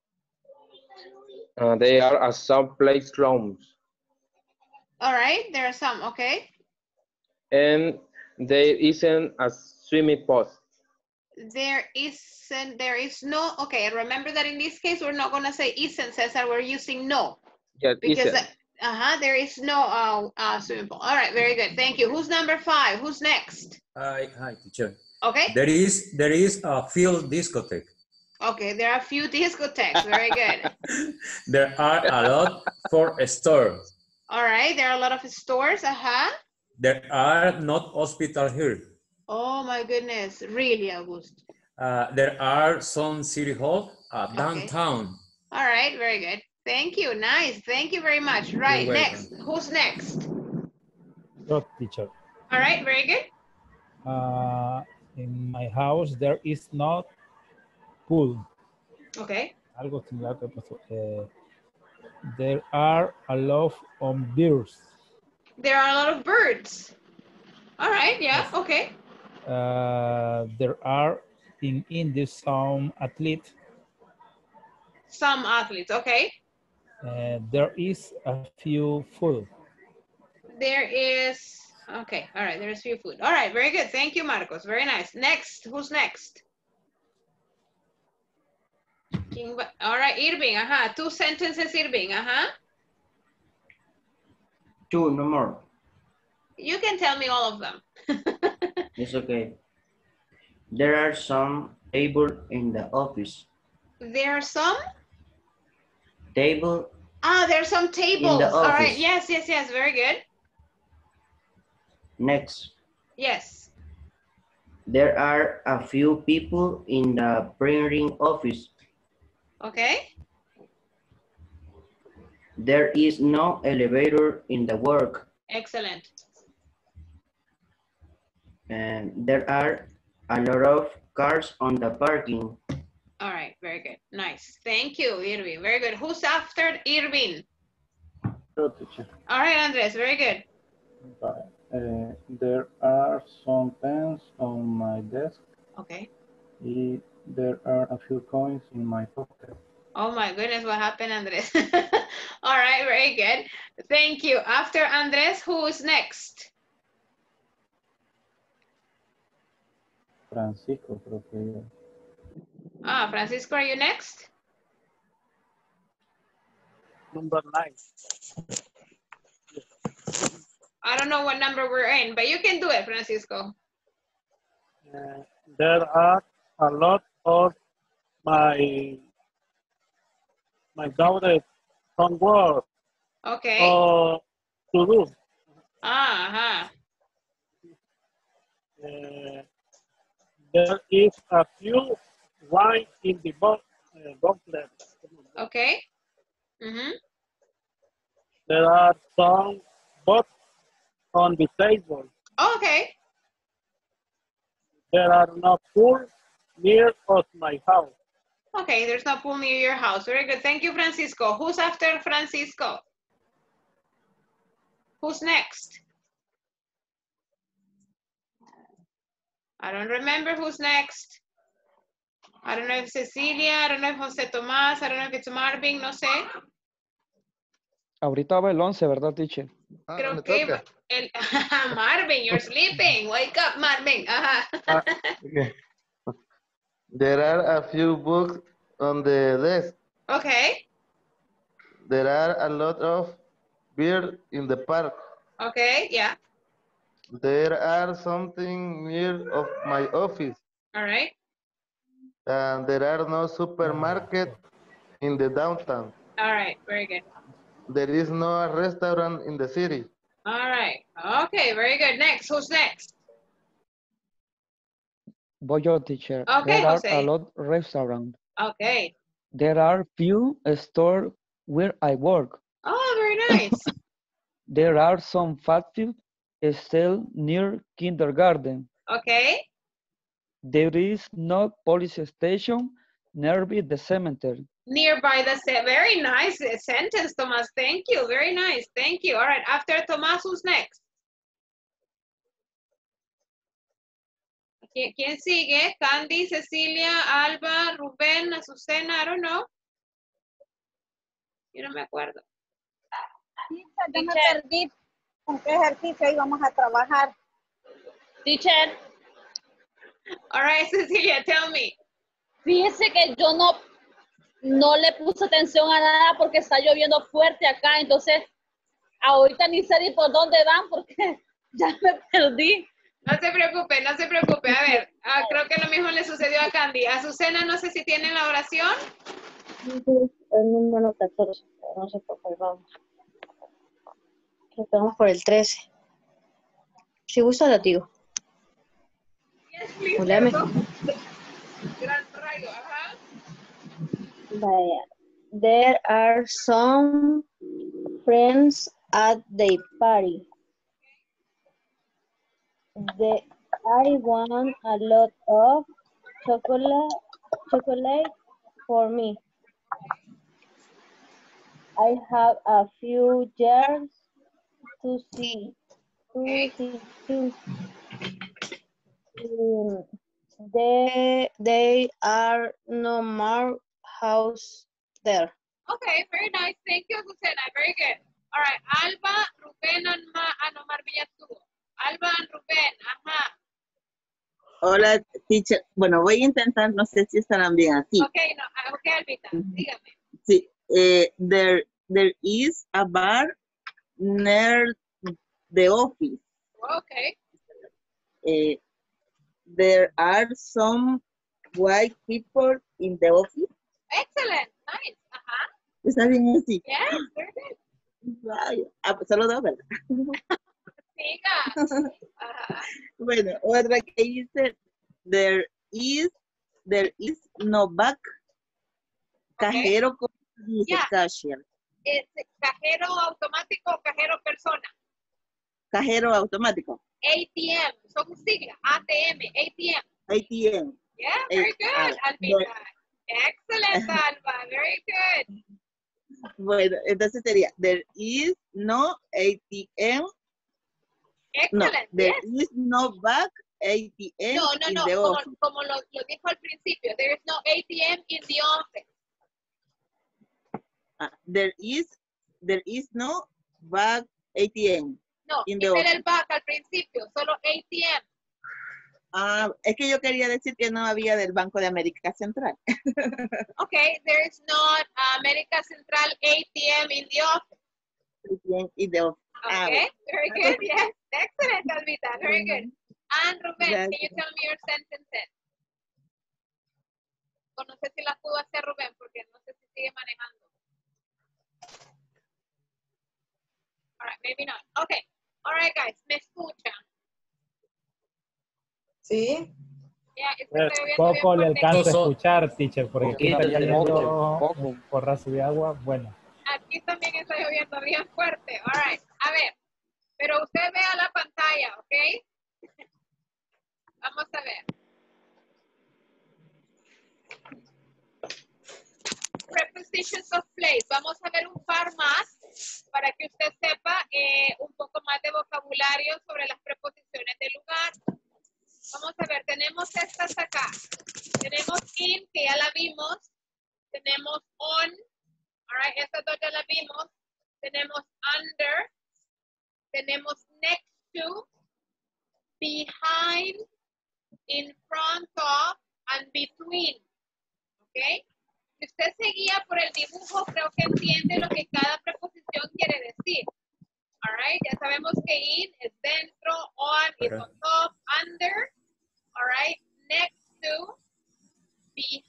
Uh, there are uh, some playgrounds. All right. There are some. Okay. And there isn't a swimming pool. There isn't, there is no, okay, remember that in this case, we're not going to say isn't, Cesar, we're using no. Yes, Because, isn't. uh-huh, there is no uh, uh, swimming pool. All right, very good. Thank you. Who's number five? Who's next? Hi, hi, teacher. Okay. There is there is a field discotheque. Okay, there are a few discotheques. Very good. There are a lot for a store. All right, there are a lot of stores. Uh-huh. There are not hospitals here. Oh, my goodness. Really, August. Uh, there are some city hall uh, downtown. All right, very good. Thank you. Nice. Thank you very much. Right, next. Who's next? Good teacher. All right, very good. Uh, in my house, there is not pool. Okay. Algo similar que pasó. Eh, there are a lot of birds. There are a lot of birds. All right, yeah, okay. Uh, there are in India some athletes. Some athletes, okay. Uh, there is a few food. There is, okay, all right, there's few food. All right, very good. Thank you, Marcos. Very nice. Next, who's next? King, all right, Irving, uh-huh. Two sentences, Irving, uh-huh. Two, no more. You can tell me all of them. It's okay. There are some tables in the office. There are some? Table. Ah, there are some tables. In the All right, office. yes, yes, yes, very good. Next. Yes. There are a few people in the printing office. Okay. There is no elevator in the work. Excellent. And there are a lot of cars on the parking. All right, very good. Nice. Thank you, Irving. Very good. Who's after Irving? Good, teacher. All right, Andres, very good. Uh, there are some pens on my desk. Okay. Y there are a few coins in my pocket. Oh my goodness, what happened, Andres? All right, very good. Thank you. After Andres, who's next? Francisco, creo que. Ah, Francisco, are you next? Number nine. I don't know what number we're in, but you can do it, Francisco. Uh, there are a lot of my my daughter's homework Okay. uh, to do. Ah, uh-huh. Uh, there is a few wine in the bo uh, goblet. Okay. Mm-hmm. There are some books on the table. Okay. There are no pool near of my house. Okay, there's no pool near your house. Very good. Thank you, Francisco. Who's after Francisco? Who's next? I don't remember who's next. I don't know if Cecilia, I don't know if José Tomás, I don't know if it's Marvin, no sé. Ahorita va el once, ¿verdad, teacher? Creo que el, Marvin, you're sleeping. Wake up, Marvin. Ajá. Ah, okay. There are a few books on the desk. Okay. There are a lot of beer in the park. Okay, yeah. There are something near of my office. All right. And there are no supermarket in the downtown. All right, very good. There is no restaurant in the city. All right, okay, very good. Next, who's next? Bonjour, teacher. Okay, there are Jose. a lot of restaurants. Okay. There are few stores where I work. Oh, very nice. There are some fast food still near kindergarten. Okay. There is no police station nearby the cemetery. Nearby the set. Very nice sentence, Thomas. Thank you. Very nice. Thank you. All right. After Thomas, who's next? ¿Qui- ¿Quién sigue? Candy, Cecilia, Alba, Rubén, Azucena. I don't know. Yo no me acuerdo. Yo me perdí con qué ejercicio íbamos a trabajar. Teacher. All right, Cecilia, tell me. Fíjese que yo no, no le puse atención a nada porque está lloviendo fuerte acá, entonces ahorita ni sé ni por dónde van porque ya me perdí. No se preocupe, no se preocupe. A ver, ah, creo que lo mismo le sucedió a Candy. Azucena, no sé si tienen la oración. El número catorce, no sé por cuál vamos. Creo que vamos por el trece. Si gusta, lo digo. Yes, please. Hola, me- Gran rayo, ajá. Vaya. There are some friends at the party. The, I want a lot of chocolate, chocolate for me. I have a few years to see, to see, to. Um, they, they are no more house there. Okay, very nice. Thank you, Azucena. Very good. All right, Alba, Rubén, and Ma, and Omar Villatubo. Alba and Rubén, ajá. Hola, teacher. Bueno, voy a intentar, no sé si estarán bien aquí. Okay, no, ah, okay, Albita, dígame. Sí, eh, there, there is a bar near the office. Okay. Eh, there are some white people in the office. Excellent. Nice. Ajá. ¿Está bien así? Yes, very good. Vaya. Ah, pues solo dos, ¿verdad? Siga. Ajá. Bueno, otra que dice, there is, there is no back. Cajero, ¿cómo dice Yeah. cashier? Es cajero automático o cajero persona. Cajero automático. A T M, son siglas. A T M, A T M. A T M. Yeah, very Eh, good, ah, Albita. Excellent, Alba. Very good. Bueno, entonces sería, there is no A T M. No, Excellent, there yes. is no back A T M No, no, in no, the como, office. como lo, lo dijo al principio. There is no A T M in the office. Ah, there is, there is no back A T M No, in the ese era office. el back al principio, solo A T M. Ah, es que yo quería decir que no había del Banco de América Central. Okay, there is not America Central A T M in the office. A T M in the office. Ah, Okay, bueno. very good, yes. Excellent, Albita, very good. And Rubén, can you Gracias. tell me your sentences? O no sé si las pudo hacer Rubén, porque no sé si sigue manejando. All right, maybe not. Okay, all right, guys, ¿me escuchan? Sí. Yeah, es que estoy viendo bien Poco le fuerte. alcanzo a escuchar, teacher, porque aquí está Poquito, cayendo poco, un porrazo de agua. Bueno, Aquí también está lloviendo bien fuerte. All right, a ver, pero usted vea la pantalla, ¿ok? Vamos a ver. Prepositions of place. Vamos a ver un par más para que usted sepa eh, un poco más de vocabulario sobre las preposiciones de lugar. Vamos a ver, tenemos estas acá. Tenemos in, que ya la vimos. Tenemos on. All right, estas dos ya la vimos. Tenemos under. Tenemos next to. Behind. In front of. And between. ¿Ok? Si usted se guía por el dibujo, creo que entiende lo que cada preposición quiere decir. All right, ya sabemos que in es dentro, on es on top, under. All right, next to, behind.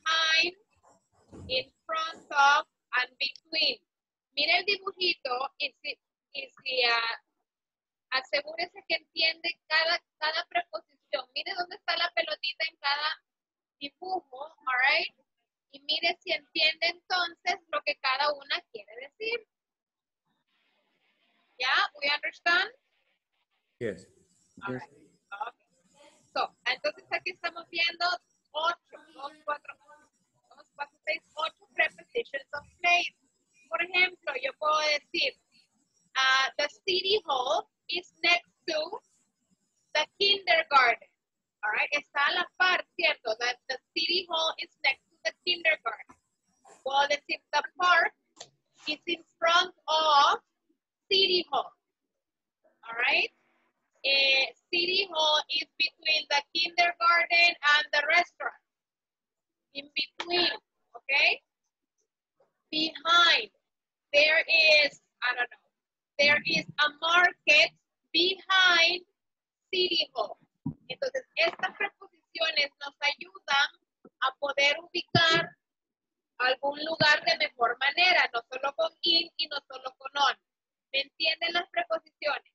mire el dibujito y si, y si uh, asegúrese que entiende cada, cada preposición. Mire dónde está la pelotita en cada dibujo, all right? Y mire si entiende entonces lo que cada una quiere decir. ¿Ya? We understand? Yes. All right. Okay. So, entonces aquí estamos viendo ocho, dos, cuatro, dos, cuatro, seis, ocho prepositions of place. Por ejemplo, yo puedo decir, uh, the city hall is next to the kindergarten. All right, está a la par, ¿cierto? That the city hall is next to the kindergarten. Puedo decir, the park is in front of city hall. All right. Uh, city hall is between the kindergarten and the restaurant. In between, okay? Behind, there is, I don't know, there is a market behind city hall. Entonces, estas preposiciones nos ayudan a poder ubicar algún lugar de mejor manera, no solo con in y no solo con on. ¿Me entienden las preposiciones?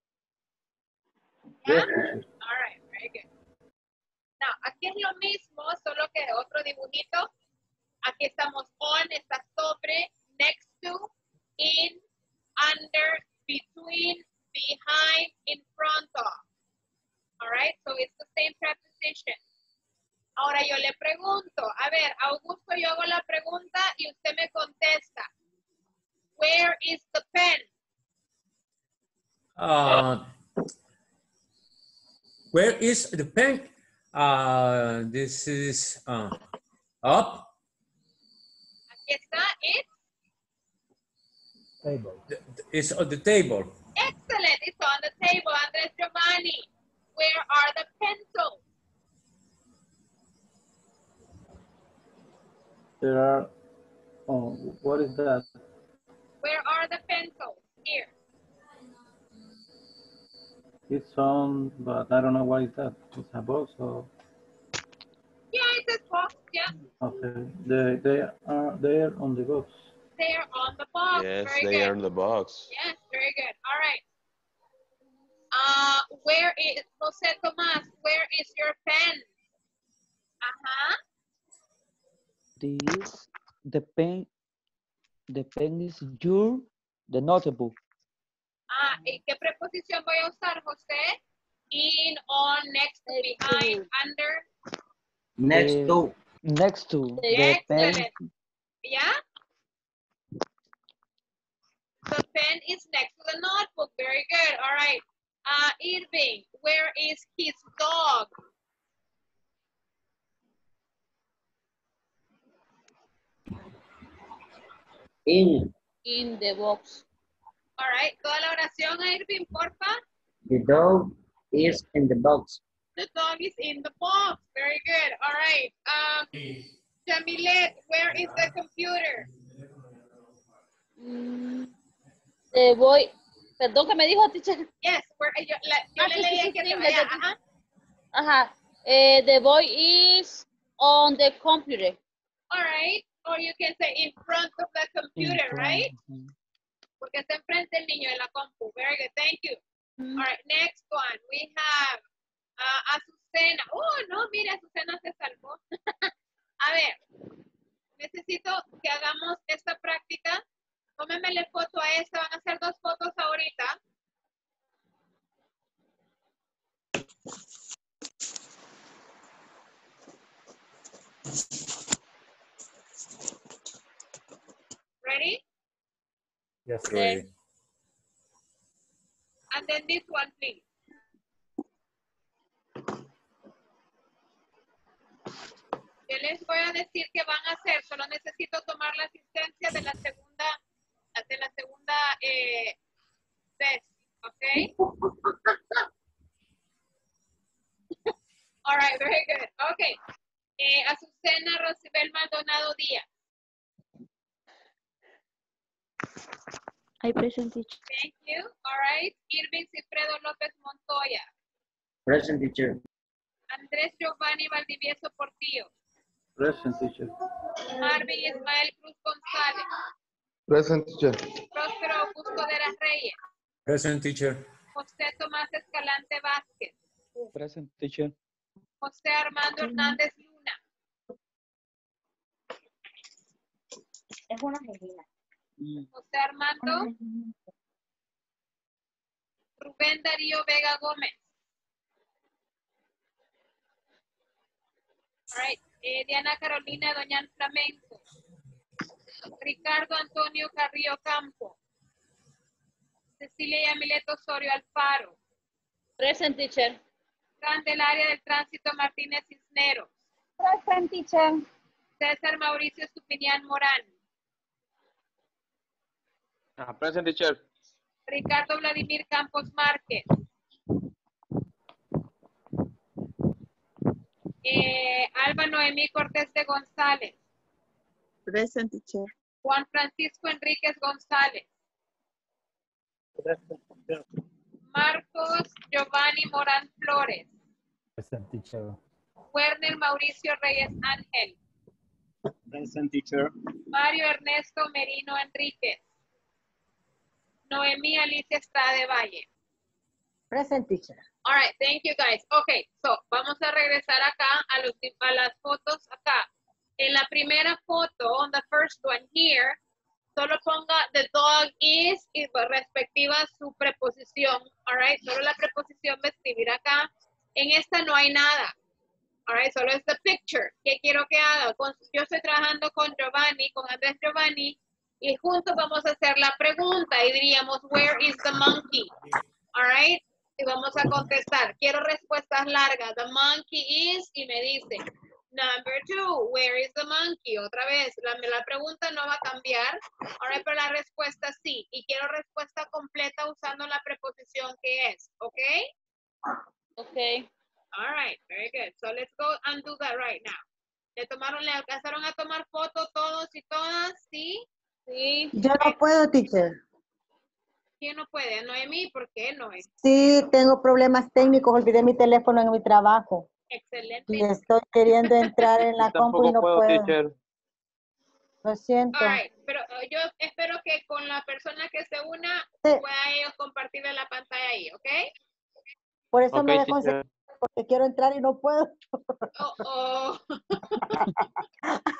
¿Ya? All right, very good. Now, aquí es lo mismo, solo que otro dibujito. Aquí estamos on, está sobre, next to, in, under, between, behind, in front of. All right, so it's the same preposition. Ahora yo le pregunto, a ver, Augusto, yo hago la pregunta y usted me contesta. Where is the pen? Uh, where is the pen? Uh, this is uh, up. Aquí está, it. Table. It's on the table. Excellent, it's on the table. Andres Giovanni, where are the pencils? There are, oh, what is that? Where are the pencils? Here. It's on, but I don't know what is that. It's a box or? Yeah, it says box, yeah. Okay, they, they are there on the box. They are on the box. Yes, very they good. are in the box. Yes, very good. All right. Uh, where is, Jose Tomas, where is your pen? Uh-huh. This, the pen, the pen is your, the notebook. Ah, ¿y qué preposición voy a usar, José? In, on, next to, behind, under. Next The- to. Next to the pen. Excellent. Yeah? The pen is next to the notebook. Very good. All right. Uh, Irving, where is his dog? In. In the box. All right. Toda la oración, Irving, porfa. The dog is in the box. The dog is in the box. Very good. All right. Um, Jamilet, where is the computer? Mm, the boy, perdón, ¿qué me dijo, teacher? Yes, where, yo, la, yo Ah, le sí, leí sí, que sí, te sí, vaya. ya- Ajá. Ajá. Eh, the boy is on the computer. All right. Or you can say in front of the computer, right? Porque está enfrente el niño de la compu. Very good. Thank you. All right. Next one. We have uh, Azucena. Oh, no, mire, Azucena se salvó. A ver. Necesito que hagamos esta práctica. Tómenmele foto a esta. Van a hacer dos fotos ahorita. Ready? Yes, ready. And then this one, please. Yo les voy a decir qué van a hacer. Solo necesito tomar la asistencia de la segunda, de la segunda eh, vez, ¿ok? All right, very good. Okay. Eh, Azucena Rosibel Maldonado Díaz. I present teacher. Thank you. All right. Irving Cifredo López Montoya. Present teacher. Andrés Giovanni Valdivieso Portillo. Present teacher. Marvin Ismael Cruz González. Present teacher. Próspero Augusto de las Reyes. Present teacher. José Tomás Escalante Vázquez. Present teacher. José Armando Hernández Luna. Es una gallina. José Armando. Rubén Darío Vega Gómez. All right. Eh, Diana Carolina Doñán Flamenco. Ricardo Antonio Carrillo Campo. Cecilia Yamilet Osorio Alfaro. Present teacher. Candelaria del Tránsito Martínez Cisneros. Present teacher. César Mauricio Supinián Morán. Uh, present teacher. Ricardo Vladimir Campos Márquez. Eh, Alba Noemí Cortés de González. Present teacher. Juan Francisco Enríquez González. Marcos Giovanni Morán Flores. Present teacher. Werner Mauricio Reyes Ángel. Present teacher. Mario Ernesto Merino Enríquez. Noemí Alicia Estrade Valle. Present teacher. All right, thank you guys. Okay, so vamos a regresar acá a, los, a las fotos acá. En la primera foto, on the first one here, solo ponga the dog is y respectiva su preposición. All right, solo la preposición va a escribir acá. En esta no hay nada. All right, solo es the picture. ¿Qué quiero que haga? Con, yo estoy trabajando con Giovanni, con Andrés Giovanni, y juntos vamos a hacer la pregunta y diríamos, where is the monkey? All right, y vamos a contestar. Quiero respuestas largas. The monkey is, y me dice, number two, where is the monkey? Otra vez, la, la pregunta no va a cambiar, all right, pero la respuesta sí. Y quiero respuesta completa usando la preposición que es, ¿ok? Ok. All right, very good. So let's go and do that right now. ¿Le tomaron, le alcanzaron a tomar fotos todos y todas? ¿Sí? Sí. Yo no puedo, teacher. ¿Quién no puede? Noemí, ¿por qué no es? Sí, tengo problemas técnicos. Olvidé mi teléfono en mi trabajo. Excelente. Y estoy queriendo entrar en la compu y no puedo, puedo. teacher. Lo siento. All right, pero uh, yo espero que con la persona que se una Sí. pueda ellos compartirle la pantalla ahí, ¿ok? Por eso Ok, me dejo teacher. porque quiero entrar y no puedo. Oh, oh.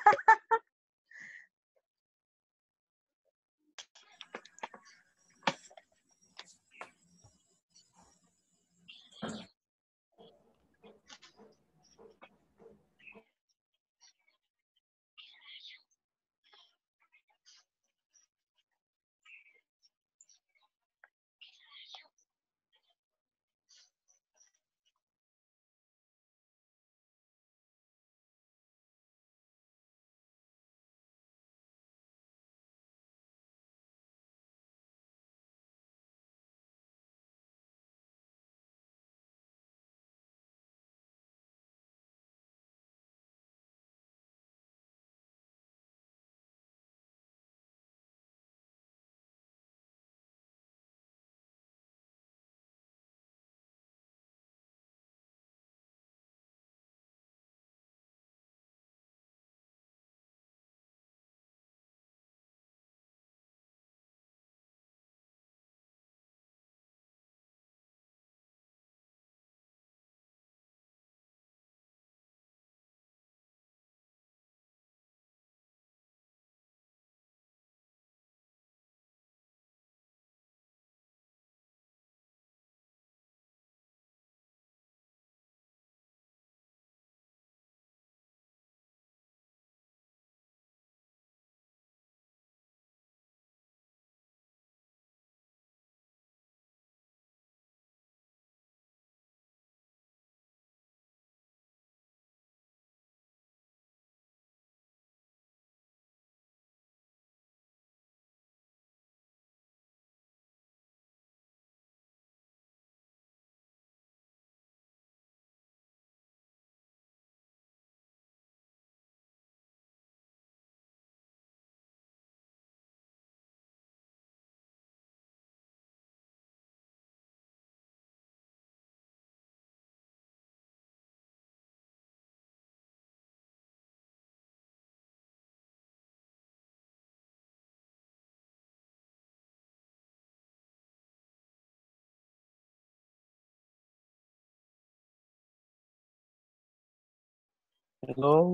Hello.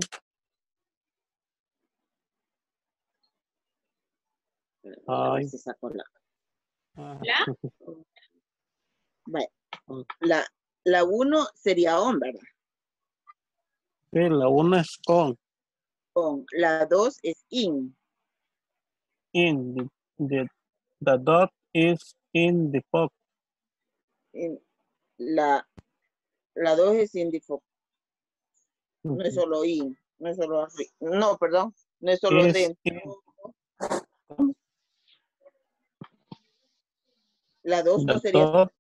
A ver Hi. si saco la. ¿La? Vale. La, la uno sería on, ¿verdad? Sí, la una es on. On. La dos es in. In. The, the, the dot is in the box. In. La, la dos es in the fo- No es solo in. No es solo arri- No, perdón. No es solo Is dentro. in. La dos no The sería dot.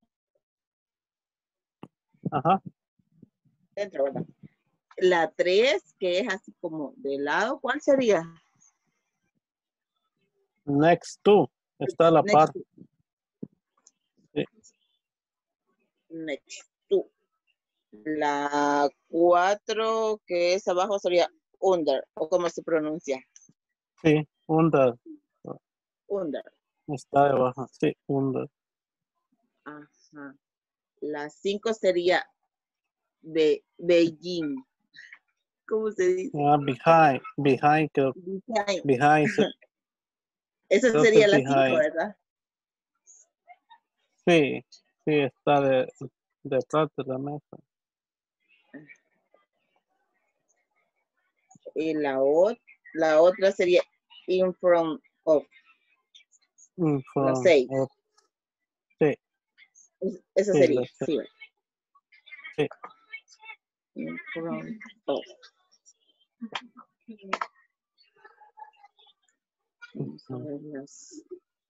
Ajá. dentro, ¿verdad? La tres, que es así como de lado, ¿cuál sería? Next to. Está a la Next par. to. Sí. Next to. La cuatro, que es abajo, sería under, o cómo se pronuncia. Sí, under. Under. Está debajo. Sí, under. Ajá. La cinco sería de Beijing. ¿Cómo se dice? Ah, behind. Behind. Creo. Behind. Behind. Esa Creo sería que la es cinco, behind. ¿verdad? Sí, sí, está de, detrás de la mesa. Y la, ot- la otra sería in front of. In La front seis. of- Sí, Es- Esa sí, sería, la sé. sí. Sí. In front of. Vamos a ver las-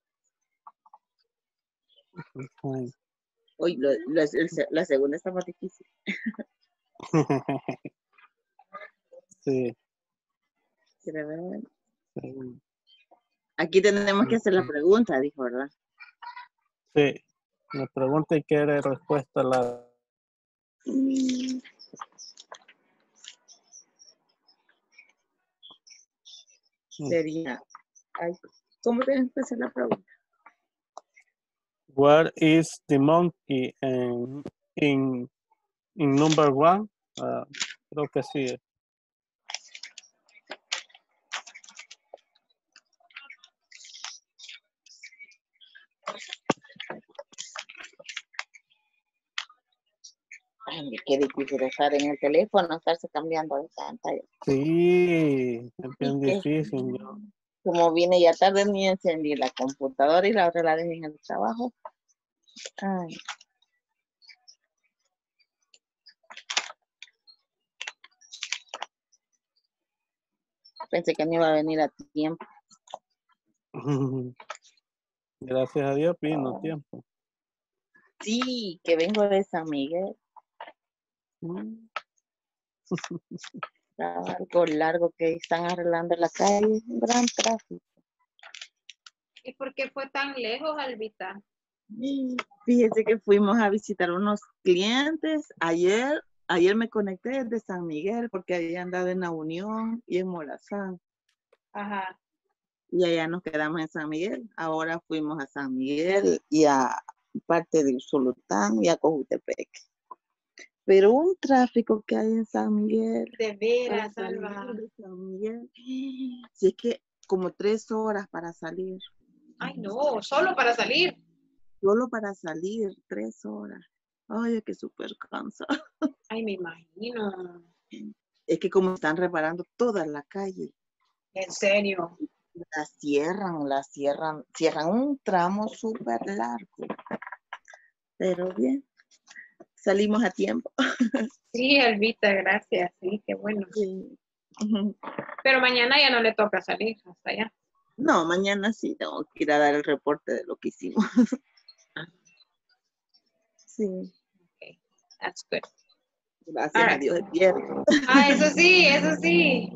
Behind. Uy, lo- lo- el se- la segunda está más difícil. Sí, Quiero ver. sí, Aquí tenemos que hacer la pregunta, dijo, ¿verdad? sí. Me pregunta y quiere respuesta la. Sería, ay, ¿cómo tenemos que hacer la pregunta? Where is the monkey in, in, in number one? Ah, creo que sí. Ay, qué difícil estar en el teléfono, estarse cambiando de pantalla. Sí, es bien ¿Qué? difícil. Yo. Como vine ya tarde, ni encendí la computadora y la otra la dejé en el trabajo. Ay. Pensé que me iba a venir a tiempo. Gracias a Dios vino tiempo. Sí, que vengo de San Miguel. Mm. Estaba algo largo que están arreglando la calle, un gran tráfico. ¿Y por qué fue tan lejos, Albita? Fíjese que fuimos a visitar unos clientes. Ayer, ayer me conecté desde San Miguel porque había andado en La Unión y en Morazán. Ajá. Y allá nos quedamos en San Miguel. Ahora fuimos a San Miguel y a parte de Usulután y a Cojutepec. Pero un tráfico que hay en San Miguel. De veras, Para salir Alba. de San Miguel. Sí, es que como tres horas para salir. Ay, no, solo para salir. Solo para salir, tres horas. Ay, es que súper cansado. Ay, me imagino. Es que como están reparando toda la calle. En serio. La cierran, la cierran, cierran un tramo súper largo. Pero bien, salimos a tiempo. Sí, Albita, gracias. Sí, qué bueno. Sí. Pero mañana ya no le toca salir hasta allá. No, mañana sí tengo que ir a dar el reporte de lo que hicimos. Sí. Okay, that's good. Gracias All a right. Dios es viernes. Ah, eso sí, eso sí.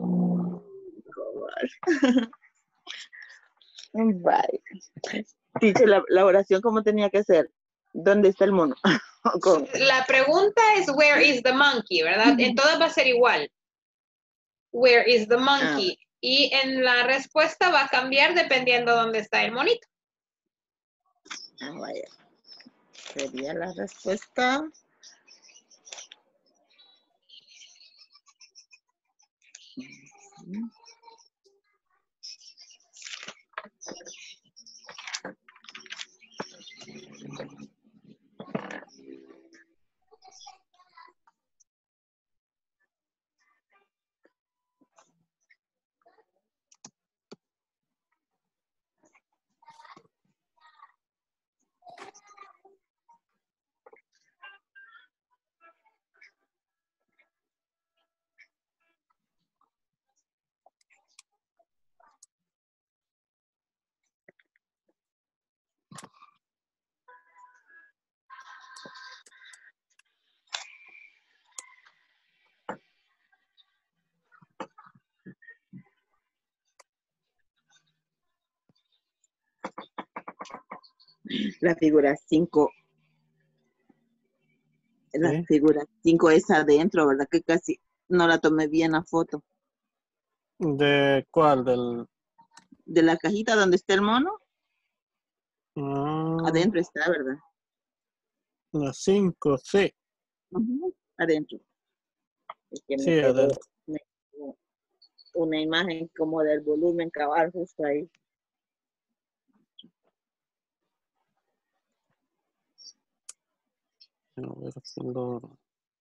Bye. Dice la, la oración, ¿cómo tenía que ser? ¿Dónde está el mono? Con- La pregunta es where is the monkey, ¿verdad? En todas va a ser igual. Where is the monkey? Ah. Y en la respuesta va a cambiar dependiendo dónde está el monito. Ah, vaya. Sería la respuesta. La figura cinco. La Sí. figura cinco es adentro, ¿verdad? Que casi no la tomé bien la foto. ¿De cuál? Del... De la cajita donde está el mono. Mm, Adentro está, ¿verdad? la cinco, sí. Ujú, adentro. Es que Sí, me quedó, adentro. me quedó una imagen como del volumen cabal justo ahí. A ver si lo...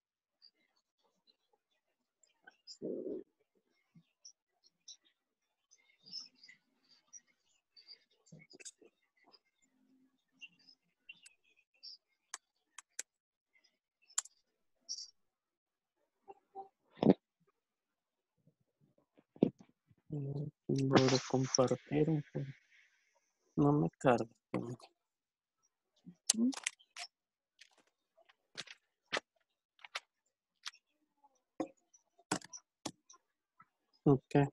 Logro compartir. No me carga. Ok.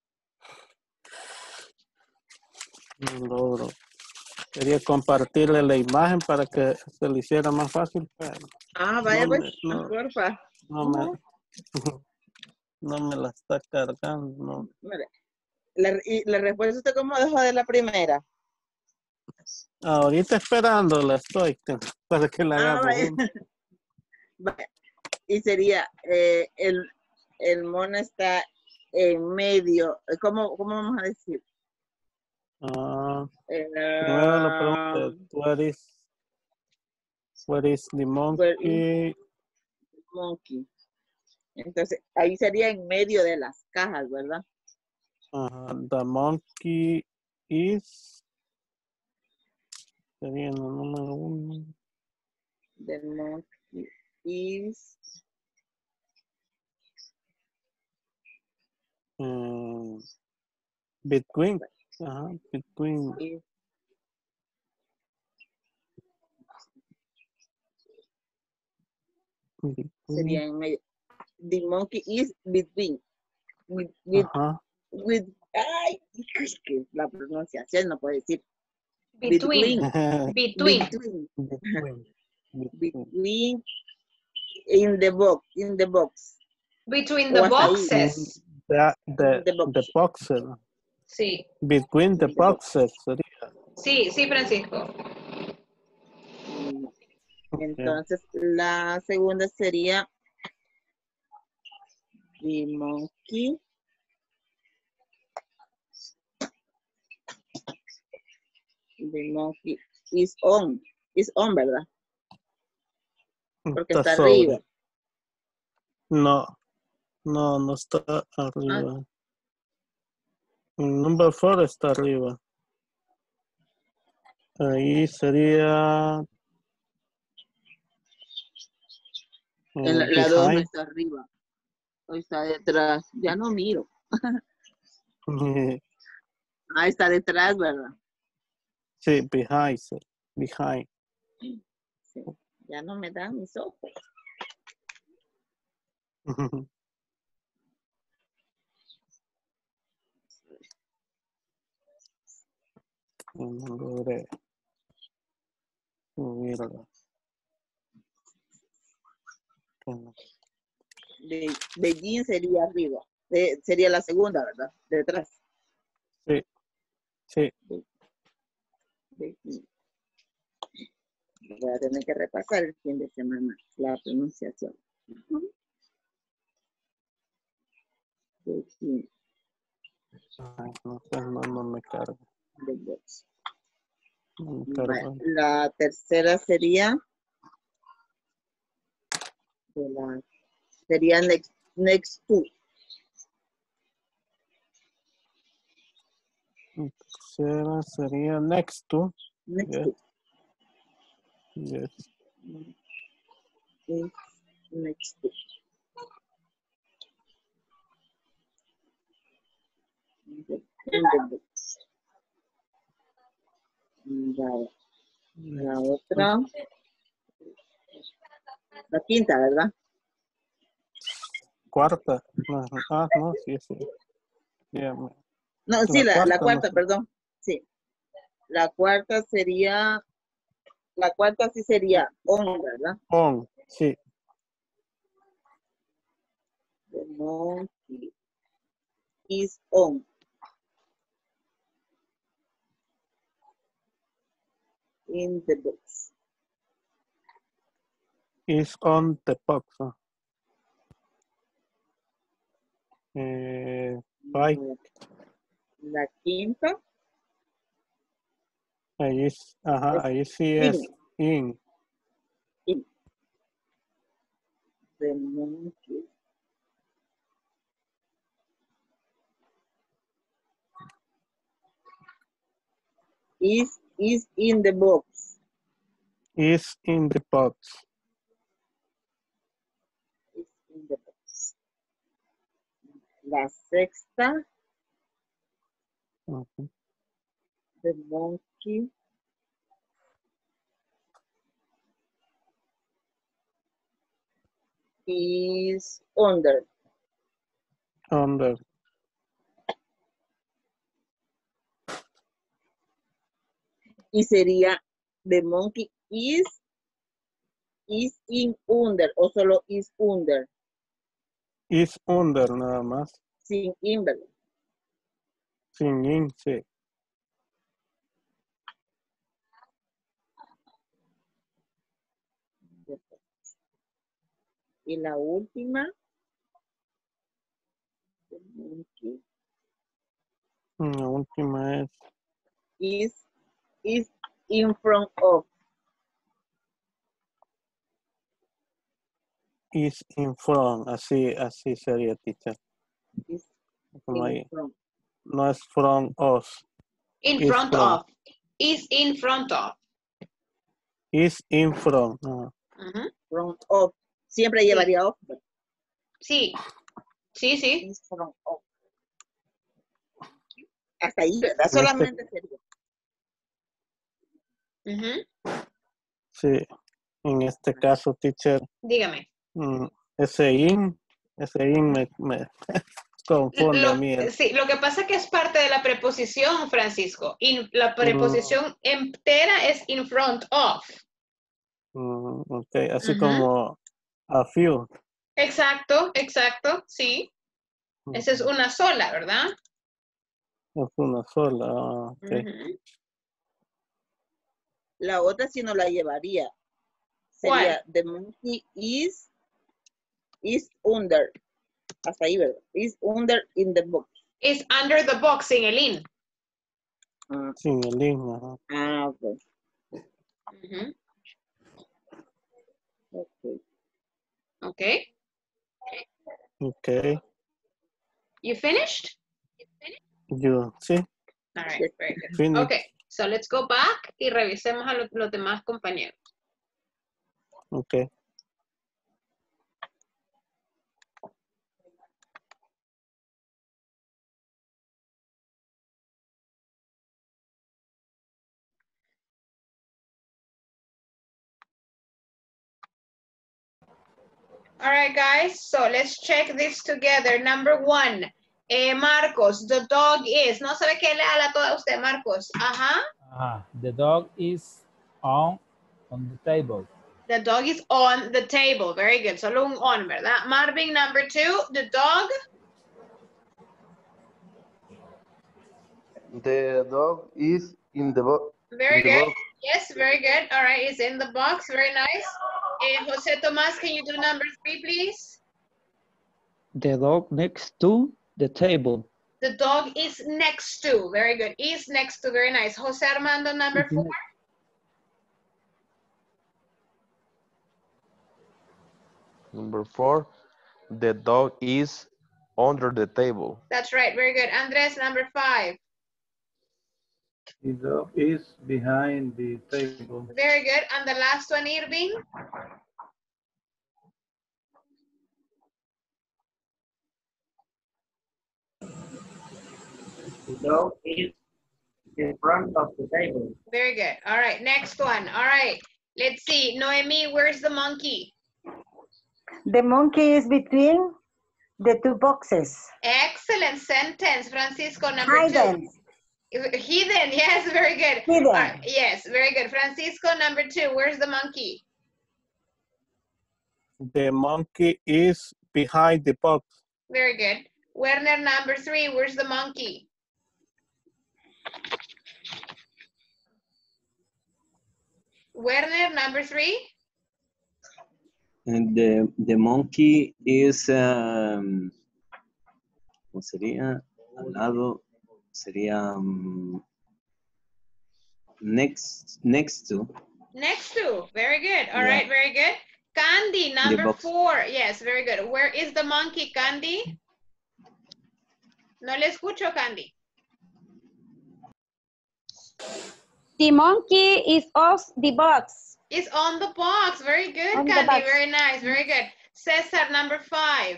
No logro. Quería compartirle la imagen para que se le hiciera más fácil, pero Ah, vaya no pues, me, no, porfa. no me, no me la está cargando. No. Mire, La, y la respuesta usted cómo dejó de la primera. Ahorita esperándola estoy que- para que la Ah, hagamos vaya. juntos. Vaya. Y sería, eh, el, el mono está en medio. ¿Cómo, cómo vamos a decir? Ah, Eh, primero la pregunta es, where is, where is the where is monkey? monkey? Entonces, ahí sería en medio de las cajas, ¿verdad? Ajá, the monkey is, sería en el número uno. The monkey is eh, between, ajá, between. is between. sería en medio. The monkey is between. With, with, Ajá. with, ay, es que la pronunciación no puede decir. Between. Between. Between. Between. Between. Between. In the box. In the box. Between O the hasta ahí. boxes. The, the, In the box. the boxes. Sí. Between the In the box. boxes sería. Sí, sí, Francisco. Entonces, la segunda sería the monkey the monkey is on. Is on, ¿verdad? Porque está sobre. arriba. No, no, no está arriba. Ah. El number four está arriba. Ahí sería. En la, eh, la dos no behind. está arriba. O está detrás. Ya no miro. Ah, está detrás, ¿verdad? Sí, behind. Sí, behind. Sí. Ya no me dan mis ojos. No logré subirla. De, Beijing sería arriba. De, sería la segunda, ¿verdad? Detrás. Sí, sí. Beijing. Voy a tener que repasar el fin de semana la pronunciación. Beijing. Ay, no, pues no, no me carga. The box. No me Va- carga. La tercera sería de la, sería next, next to. Tercera sería next to. Next Yes. to. Yes. Is next to. In the, in the box. Vale. La otra. La quinta, ¿verdad? Cuarta. No, ah, no, sí, sí. Yeah, me- No, sí, la, la no cuarta, sé. perdón. Sí. La cuarta sería, la cuarta sí sería on, ¿verdad? On, sí. The monkey is on. In the box. Is on the box. ¿no? Eh, bike. La quinta. Ahí, es, ajá, Es ahí sí in. es in. In. The monkey is is in the box. Is in the box. Is in the box. La sexta. Ujú. The monkey is under. Under. Y sería the monkey is is in under o solo is under. Is under nada más. Sin in, ¿verdad? Sin in, sí. Y la última. The monkey La última es is is in front of. is in front. Así, así sería, teacher. Is Como in ahí. front. No es from us. In Is front from. of. Is in front of. Is in front. Ajá. Ujú. Front of. Siempre llevaría off. ¿verdad? Sí, sí, sí. Is front of. Hasta ahí, ¿verdad? En este- Solamente sería. Ujú. Sí. En este caso, teacher, Dígame. mm, ese in, ese in me, me confunde a Lo, mí. sí, lo que pasa es que es parte de la preposición, Francisco. Y la preposición entera es in front of. Mm, ok, así Ujú. como a few. Exacto, exacto, sí. Esa es una sola, ¿verdad? Es una sola. ah, ok. Ujú. La otra sí no la llevaría. ¿Cuál? Sería the monkey is is under. Hasta ahí, ¿verdad? Is under in the box. Is under the box sin el in. Ah, Sin el in. Ajá. ah, ok. Ujú. Ok. Ok. Ok. You finished? Yo, sí. All right, very good. Finish. Okay, so let's go back y revisemos a lo- los demás compañeros. Ok. All right, guys, so let's check this together. Number one, eh, Marcos, the dog is. No sabe qué le habla toda usted, Marcos. Ajá. Ajá. The dog is on, on the table. The dog is on the table. Very good. Solo un on, ¿verdad? Marvin, number two, the dog. The dog is in the box. Very in the good. box. Yes, very good. All right, it's in the box. Very nice. Eh, Jose Tomas, can you do number three, please? The dog next to the table. The dog is next to. Very good. Is next to. Very nice. Jose Armando, number four. Number four, the dog is under the table. That's right. Very good. Andres, number five. The dog is behind the table. Very good. And the last one, Irving. The dog is in front of the table. Very good. All right. Next one. All right. Let's see. Noemi, where's the monkey? The monkey is between the two boxes. Excellent sentence. Francisco, number Hidden. two. Hidden. Yes, very good. Hidden. All right, yes, very good. Francisco, number two. Where's the monkey? The monkey is behind the box. Very good. Werner, number three. Where's the monkey? Werner, number three. And the, the monkey is, um, ¿cómo sería? Al lado, sería um, next, next to. Next to. Very good. All Yeah. right, very good. Candy, number box. four. Yes, very good. Where is the monkey, Candy? No le escucho, Candy. The monkey is off the box. It's on the box. Very good, On the Candy. box. Very nice. Very good. Cesar, number five.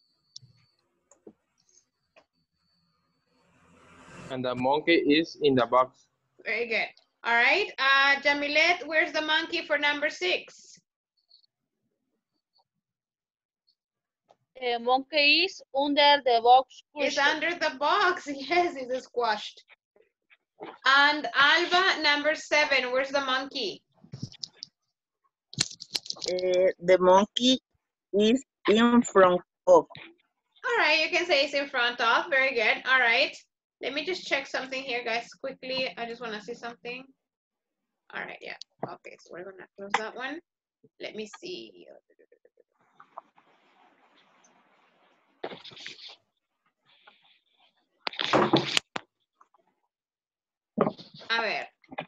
And the monkey is in the box. Very good. All right. Uh, Jamilet, where's the monkey for number six? The monkey is under the box. It's cushion. under the box. Yes, it's squashed. And Alba, number seven, where's the monkey? Uh, the monkey is in front of. All right, you can say it's in front of. Very good. All right. Let me just check something here, guys, quickly. I just want to see something. All right, yeah. Okay, so we're going to close that one. Let me see. A ver.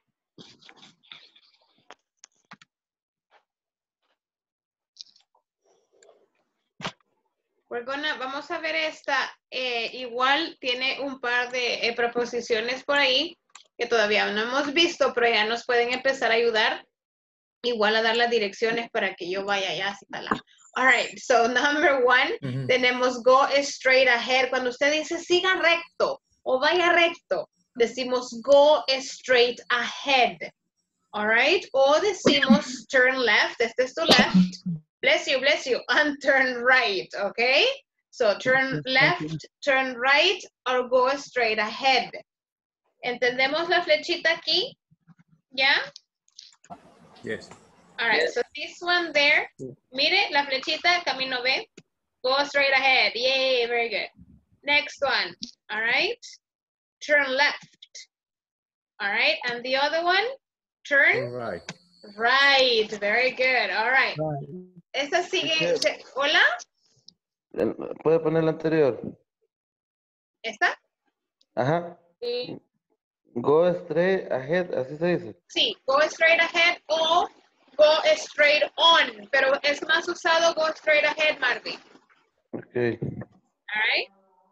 We're gonna, vamos a ver esta. Eh, igual tiene un par de eh, proposiciones por ahí que todavía no hemos visto, pero ya nos pueden empezar a ayudar. Igual a dar las direcciones para que yo vaya ya así para la. All right, so number one, Ujú. tenemos go straight ahead. Cuando usted dice siga recto o vaya recto, decimos go straight ahead. All right, o decimos turn left, este es tu left. Bless you, bless you, and turn right, okay? So turn left, turn right, or go straight ahead. ¿Entendemos la flechita aquí? ¿Ya? Yes. All right, so this one there, mire la flechita, camino B, go straight ahead, yay, very good. Next one, all right, turn left, all right, and the other one, turn All right. right, very good, all right. Esta sigue, se- ¿hola? ¿Puede poner la anterior? ¿Esta? Ajá. Sí. Go straight ahead, así se dice. Sí, go straight ahead o go straight on, pero es más usado go straight ahead, Marvin. Ok. All right.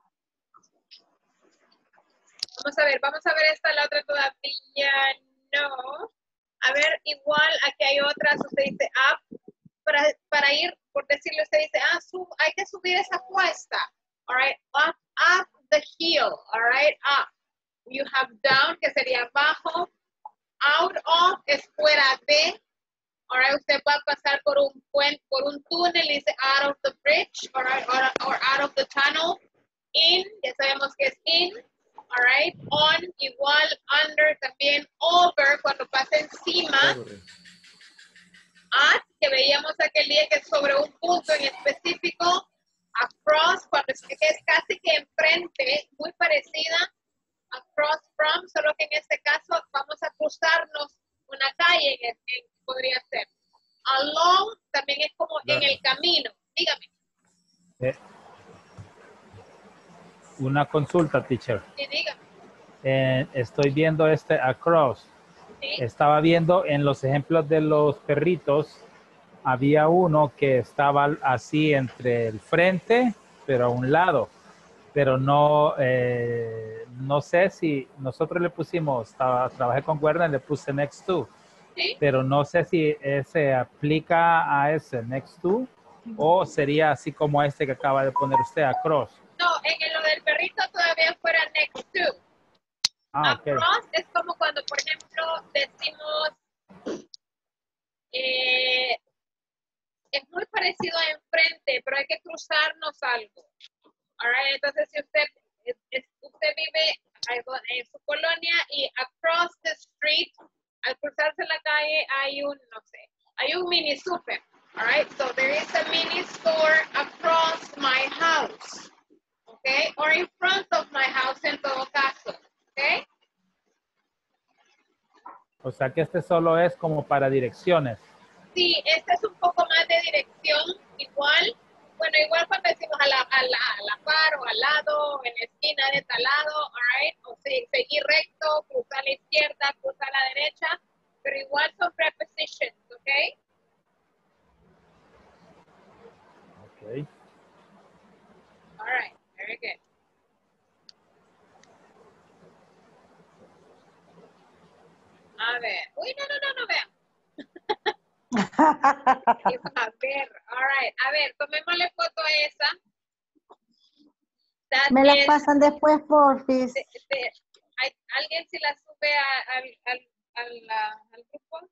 Vamos a ver, vamos a ver esta, la otra todavía no. A ver, igual aquí hay otras, usted dice up, para, para ir, por decirle, usted dice, ah, sub, hay que subir esa cuesta. All right, up, up the hill, all right, up. You have down, que sería abajo. Out of es fuera de. Ahora usted va a pasar por un puente, por un túnel, y dice out of the bridge, all right, or, or out of the tunnel. In, ya sabemos que es in. All right, on, igual, under, también over, cuando pasa encima. At, que veíamos aquel día que es sobre un punto en específico. Across, cuando es, que es casi que enfrente, muy parecida. Across from, solo que en este caso vamos a cruzarnos una calle, en, en, podría ser. Along, también es como en el camino. Dígame. Eh, una consulta, teacher. Sí, diga. Eh, estoy viendo este across. Sí. Estaba viendo en los ejemplos de los perritos, había uno que estaba así entre el frente, pero a un lado. Pero no, eh, no sé si nosotros le pusimos, estaba, trabajé con Werner, le puse next to. ¿Sí? Pero no sé si ese aplica a ese next to o sería así como este que acaba de poner usted, across. No, en lo del perrito todavía fuera next to. Ah, ok. Across es como cuando, por ejemplo, decimos, eh, es muy parecido a enfrente, pero hay que cruzarnos algo. All right? Entonces, si usted, es, es, usted vive en su colonia y across the street, al cruzarse la calle hay un, no sé, hay un mini super. All right? So there is a mini store across my house. Okay? Or in front of my house en todo caso. Okay? O sea que este solo es como para direcciones. Sí, este es un poco más de dirección, igual. Bueno, igual cuando decimos a la, a la, a la par o al lado, en la esquina de tal lado, all right? O sea, seguir recto, cruzar a la izquierda, cruzar a la derecha, pero igual son prepositions, ¿ok? Ok. All right, very good. A ver, uy, no, no, no, no, vean. A ver, all right, a ver, tomémosle foto a esa. That Me la is, pasan después, porfis. de, de, hay, ¿alguien si la sube a, al, al, al, la, al grupo?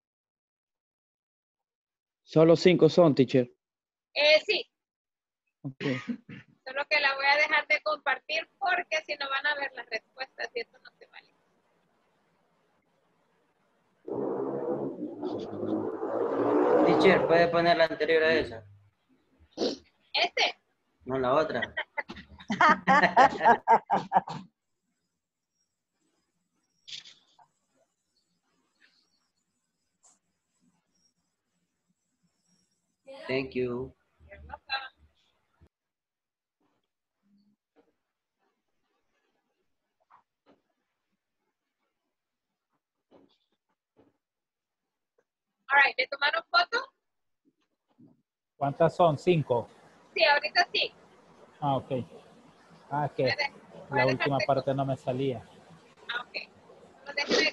Solo cinco son, teacher. Eh, sí. Okay. Solo que la voy a dejar de compartir porque si no van a ver las respuestas y eso no se vale. Teacher, ¿puede poner la anterior a esa? ¿Este? No, la otra. Thank you. All right, ¿le tomaron foto? ¿Cuántas son? Cinco. Sí, ahorita sí. Ah, ok. Ah, que la última parte no me salía. Ah, ok. No, déjeme.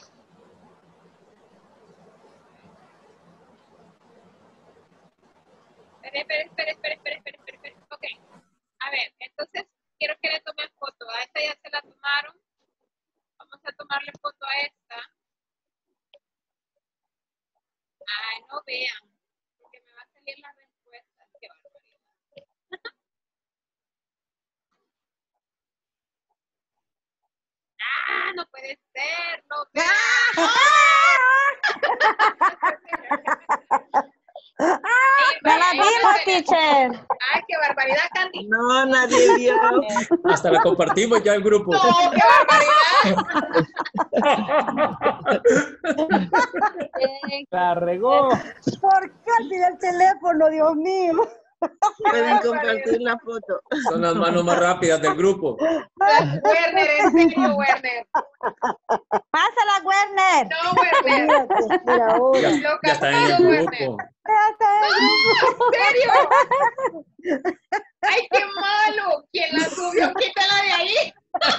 Espere, espere, espere, espere, espere, espere, espere. Ok. A ver, entonces quiero que le tomen foto. A esta ya se la tomaron. Vamos a tomarle foto a esta. Ay, no vean. Porque me va a salir la respuesta. Qué barbaridad. Ah, no puede ser. No vean. ¡No la vimos, teacher! ¡Ay, qué barbaridad, Candy! No, nadie vio. Hasta la compartimos ya el grupo. ¡No, qué barbaridad! La regó. ¿Por qué tiene el teléfono, Dios mío? Pueden compartir la foto. Son las manos más rápidas del grupo. Werner, en serio, Werner. ¡Pásala, Werner! No, Werner. Ya, ya está en el grupo. ¿En serio? ¡Ay, qué malo! ¿Quién la subió? Quítala de ahí.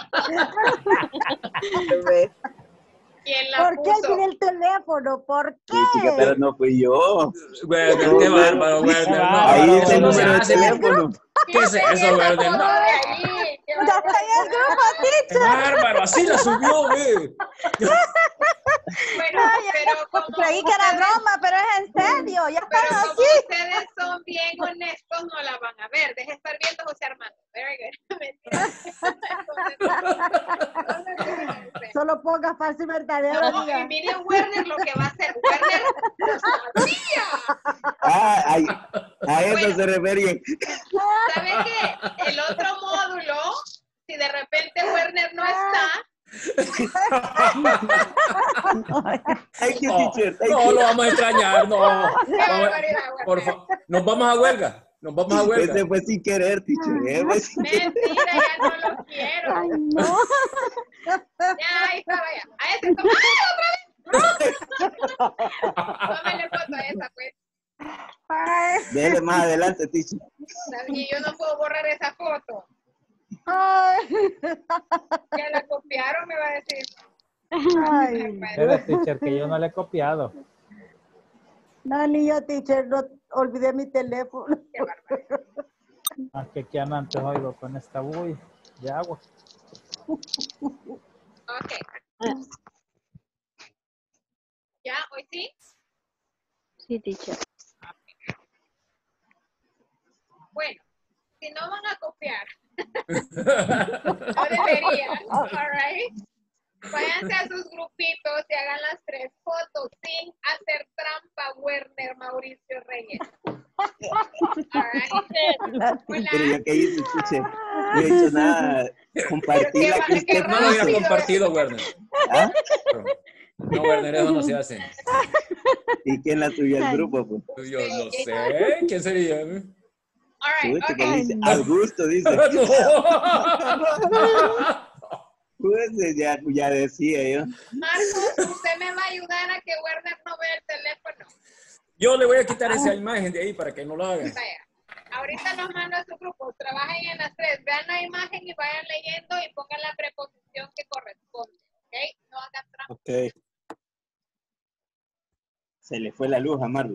¿Quién la ¿Por qué puso? tiene el teléfono? ¿Por qué? Sí, chica, pero no fui yo. Werner, qué bárbaro, Werner. No, Ahí no, está el no se número de hace. teléfono. ¿Qué es eso, Werner? No. ¡Qué ¡Ya está en el grupo, ¡Qué teacher! bárbaro! Así la subió, güey. Bueno, Ay, pero yo como creí que era ustedes- broma, pero es en serio. Ya Pero están como aquí. ustedes son bien honestos, no la van a ver. Deje estar viendo a José Armando. Very good. Mentira. Solo ponga falso y verdadero. No, diga. y mire Werner lo que va a hacer. Werner lo sabía. Ah, ay, a eso Bueno. se referían. ¿Sabe qué? El otro módulo, si de repente Werner no está, Thank you, No, teacher. Thank no you. lo vamos a extrañar, no. qué Vamos- barbaridad, por Werner. favor, nos vamos a huelga. Nos vamos a huelga. Ese fue sin querer, teacher. ese fue sin querer. Mentira, ya no lo quiero. Ay, no. Ya, ahí está, vaya. A ese toma. ¡Ay, otra vez! Tómale foto a esa, pues. Dele más adelante, teacher. Y yo no puedo borrar esa foto. Ay. Ya la copiaron, me va a decir. Ay. Pero, teacher, que yo no le he copiado. No, ni yo, teacher, no olvidé mi teléfono. Qué barbaridad. Ah, que aquí antes oigo con esta bulla de agua. Ok. ¿Ya? ¿Hoy sí? Sí, teacher. Bueno, si no van a copiar, no deberían, all right. Váyanse a sus grupitos y hagan las tres fotos sin hacer trampa, Werner, Mauricio Reyes. All right. Pero yo qué hice, teacher. No he hecho nada. Compartí la que usted No lo hubiera puso. compartido, Werner. ¿Ah? No, Werner, eso no se hace. ¿Y quién la subió al grupo? Pues? Yo no sé. ¿Quién sería? All right, Escuche que okay. dice, Augusto dice. No. Pues ya, ya decía yo. Marcos, usted me va a ayudar a que Werner no vea el teléfono. Yo le voy a quitar esa imagen de ahí para que no lo haga. Vaya. Ahorita los mando a su grupo, trabajen en las tres, vean la imagen y vayan leyendo y pongan la preposición que corresponde, ¿ok? No hagan trampa. Ok. Se le fue la luz a Marvel.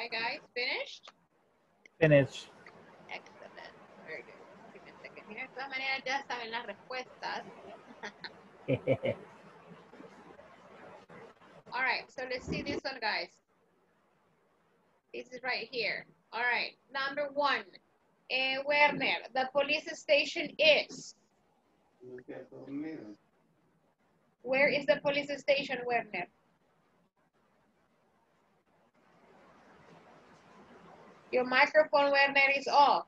Hi guys, finished? Finish. Excellent. Very good. Give me a second here. De todas maneras ya saben las respuestas. All right, so let's see this one, guys. This is right here. All right, number one. Uh, Werner, the police station is. Where is the police station, Werner? Your microphone, Werner, is off.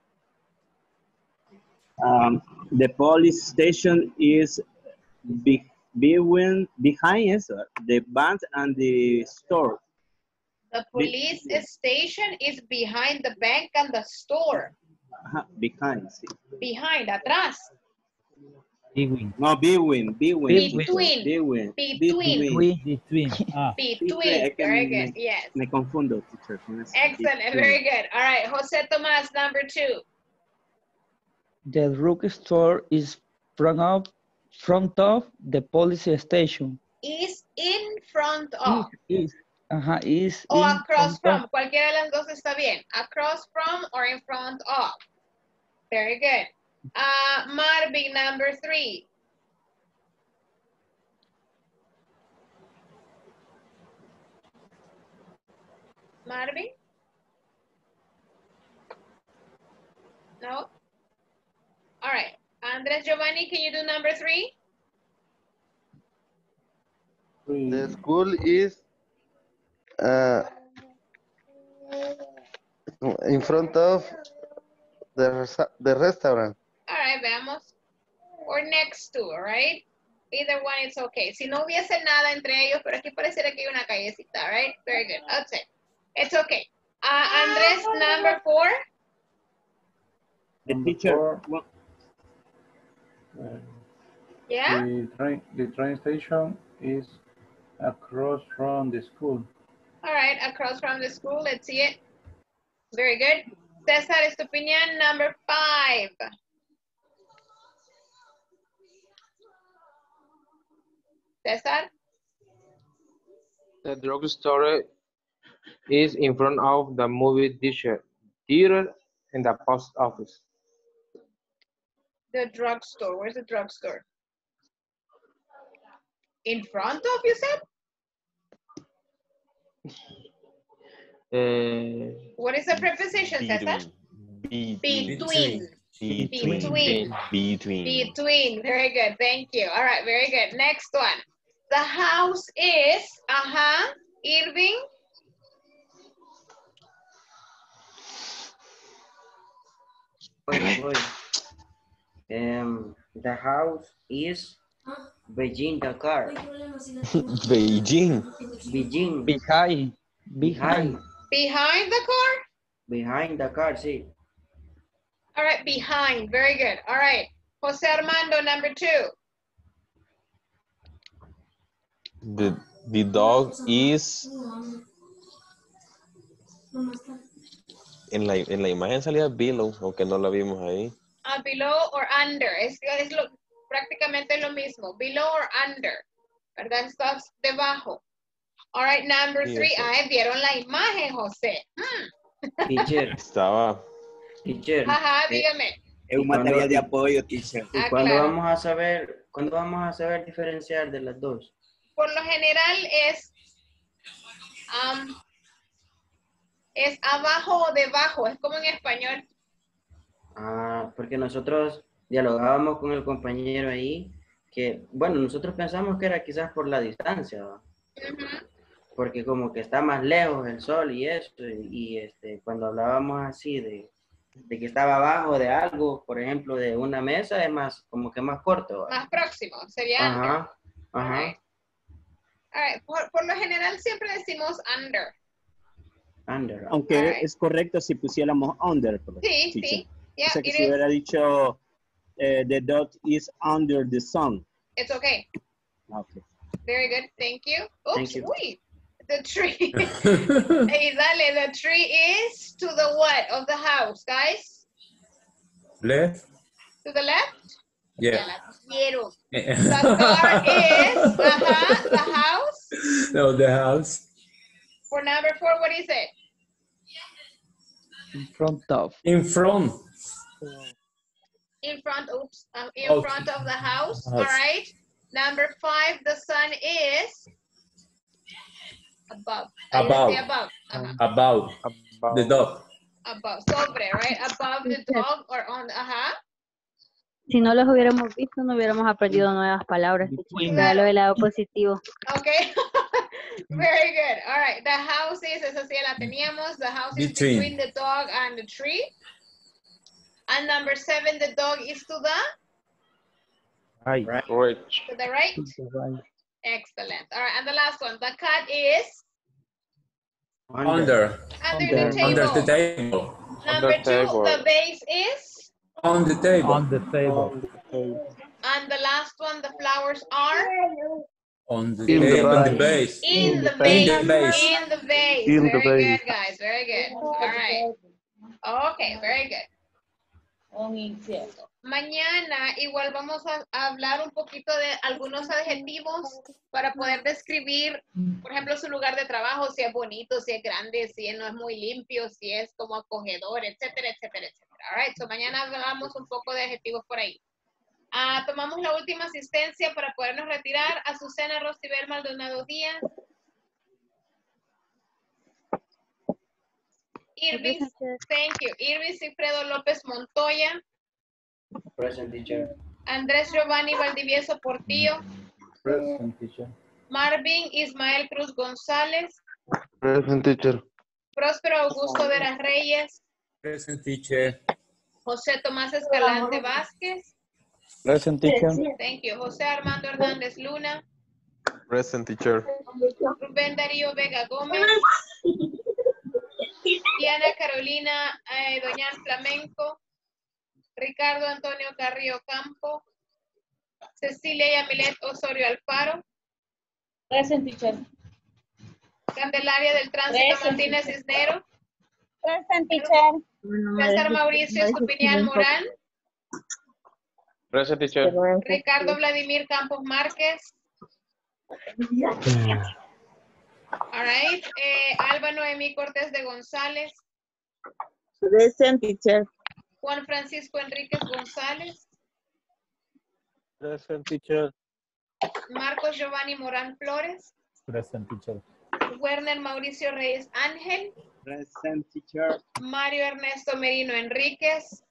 Um, the police station is be, between, behind us, the bank and the store. The police Be station is behind the bank and the store. Uh, behind, sí. Behind, atrás. Between. No, between, between. Between. Between. Between. Between. Between. Ah. Between. Very good, me, yes. Me confundo, teacher. Excellent, Between. very good. All right, Jose Tomas, number two. The drugstore is front of, front of the police station. Is in front of. Is, is, ajá, is O in across front from. Of. Cualquiera de las dos está bien. Across from or in front of. Very good. Uh, Marvin, number three. Marvin? No? All right. Andres Giovanni, can you do number three? The school is uh, in front of the, the restaurant. All right, veamos. Or next to, all right? Either one is okay. Si no hubiese nada entre ellos, pero aquí pareciera que hay una callecita, all right? Very good. That's it. It's okay. Uh, Andres, number four. The teacher. Four, uh, Yeah? The train, the train station is across from the school. All right, across from the school. Let's see it. Very good. Cesar Estupiñán, number five. Cesar? The drugstore is in front of the movie theater, theater and the post office. The drugstore. Where's the drugstore? In front of, you said? Uh, What is the preposition, Cesar? Between. Between. Between. Between. Between. Between. Very good. Thank you. All right. Very good. Next one. The house is, uh-huh, Irving. Wait, wait. Um, the house is Beijing, Dakar. Beijing. Beijing. Behind. Behind. Behind the car? Behind the car, sí. All right. Behind. Very good. All right. Jose Armando, number two. The, the dog is... En la, en la imagen salía below, aunque no la vimos ahí. Uh, below or under. Es, es lo, prácticamente lo mismo. Below or under. ¿Verdad? Estás debajo. All right, number Sí, three. eso. Ay, vieron la imagen, José. Hmm. Teacher, Estaba... teacher. Ajá, eh, dígame. Es un Cuando- material de apoyo, teacher. ¿Y Ah, cuándo claro. vamos a saber, cuándo vamos a saber diferenciar de las dos? Por lo general es, um, es abajo o debajo. Es como en español. Ah, porque nosotros dialogábamos con el compañero ahí, que, bueno, nosotros pensamos que era quizás por la distancia, ¿va? Ujú. Porque como que está más lejos el sol y eso, y, y, este, cuando hablábamos así de, de que estaba abajo de algo, por ejemplo, de una mesa, es más, como que más corto, ¿va? Más próximo. Sería under. Ajá, ajá. Alright. All right. Por, por lo general siempre decimos under. Under. Aunque Alright. es correcto si pusiéramos under. pero, Sí, teacher. sí. Yeah, O sea que it si is. hubiera dicho eh, the dog is under the sun. It's okay. Okay. Very good. Thank you. Oops, Thank you. uy. The tree. Hey, dale, the tree is to the what of the house, guys? Left? To the left? Yeah. Ya la quiero. The car is, uh-huh, the house. No, the house. For number four, what is it? In front of. In front. In front, oops, um, in Okay. front of the house. House. All right. Number five, the sun is above. Ahí Above. decía above. Ajá. About. The dog. Above. Sobre, right? Above the dog or on, ajá. Si no los hubiéramos visto, no hubiéramos aprendido nuevas palabras. Véalo del lado positivo. Okay. Very good. All right. The house is, esa sí la teníamos. The house is Between. between the dog and the tree. And number seven, the dog is to the, Right. Right. to the right. Excellent. All right. And the last one, the cat is Under. under the table. Under the table. Number two, table. the base is, On the table. On the table. and the last one, the flowers are On the, In the table. On the base. base. in the In vase. the base. In the vase. In the Very vase. good, guys. Very good. All right. Okay, very good. Mañana igual vamos a hablar un poquito de algunos adjetivos para poder describir, por ejemplo, su lugar de trabajo, si es bonito, si es grande, si no es muy limpio, si es como acogedor, etcétera, etcétera, etcétera. All right, so mañana hablamos un poco de adjetivos por ahí. Ah, tomamos la última asistencia para podernos retirar. Azucena Rosibel Maldonado Díaz. Irving, thank you. Irving Cifredo López Montoya. Present, teacher. Andrés Giovanni Valdivieso Portillo. Present, teacher. Marvin Ismael Cruz González. Present, teacher. Próspero Augusto de las Reyes. Present, teacher. José Tomás Escalante Vázquez. Present, teacher. Thank you. José Armando Hernández Luna. Present, teacher. Rubén Darío Vega Gómez. Diana Carolina eh, Doñar Flamenco. Ricardo Antonio Carrillo Campo. Cecilia Yamilet Osorio Alfaro. Present, teacher. Candelaria del Tránsito Present. Martínez Cisnero. Present, teacher. César Mauricio Escopiñal Morán. Present, teacher. Ricardo Vladimir Campos Márquez. All right. Eh, Alba Noemí Cortés de González. Present, teacher. Juan Francisco Enríquez González. Present, teacher. Marcos Giovanni Morán Flores. Present, teacher. Werner Mauricio Reyes Ángel. Present, teacher. Mario Ernesto Merino Enríquez.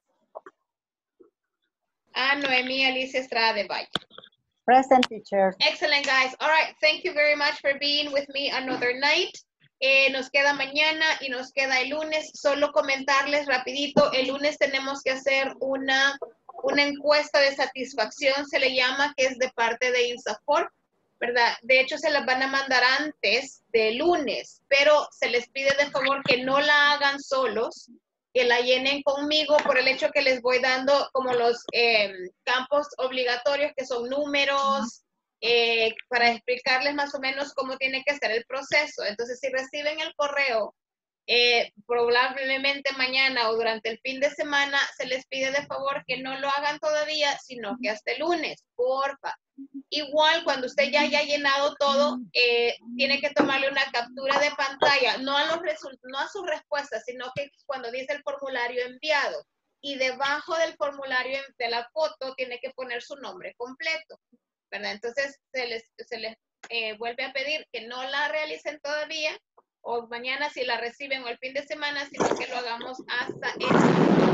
And Noemí Alicia Estrada de Valle. Present, teacher. Excellent, guys. All right. Thank you very much for being with me another night. Eh, nos queda mañana y nos queda el lunes. Solo comentarles rapidito, el lunes tenemos que hacer una, una encuesta de satisfacción, se le llama, que es de parte de INSAFORP, ¿verdad? De hecho, se las van a mandar antes de lunes, pero se les pide de favor que no la hagan solos, que la llenen conmigo por el hecho que les voy dando como los eh, campos obligatorios, que son números, Eh, para explicarles más o menos cómo tiene que ser el proceso. Entonces, si reciben el correo, eh, probablemente mañana o durante el fin de semana, se les pide de favor que no lo hagan todavía, sino que hasta el lunes, porfa. Igual, cuando usted ya haya llenado todo, eh, tiene que tomarle una captura de pantalla, no a, los no a sus respuestas, sino que cuando dice el formulario enviado, y debajo del formulario de la foto tiene que poner su nombre completo, ¿verdad? Entonces se les, se les eh, vuelve a pedir que no la realicen todavía o mañana si la reciben o el fin de semana, sino que lo hagamos hasta el,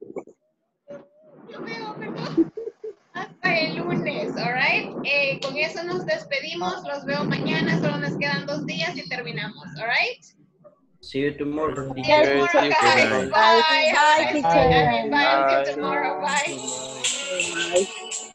lo veo, perdón, hasta el lunes, all right? Eh, con eso nos despedimos, los veo mañana, solo nos quedan dos días y terminamos, all right? See you tomorrow. See you tomorrow, guys. Bye. Bye. Bye, teacher. Bye. Bye. Until tomorrow. Bye. Bye.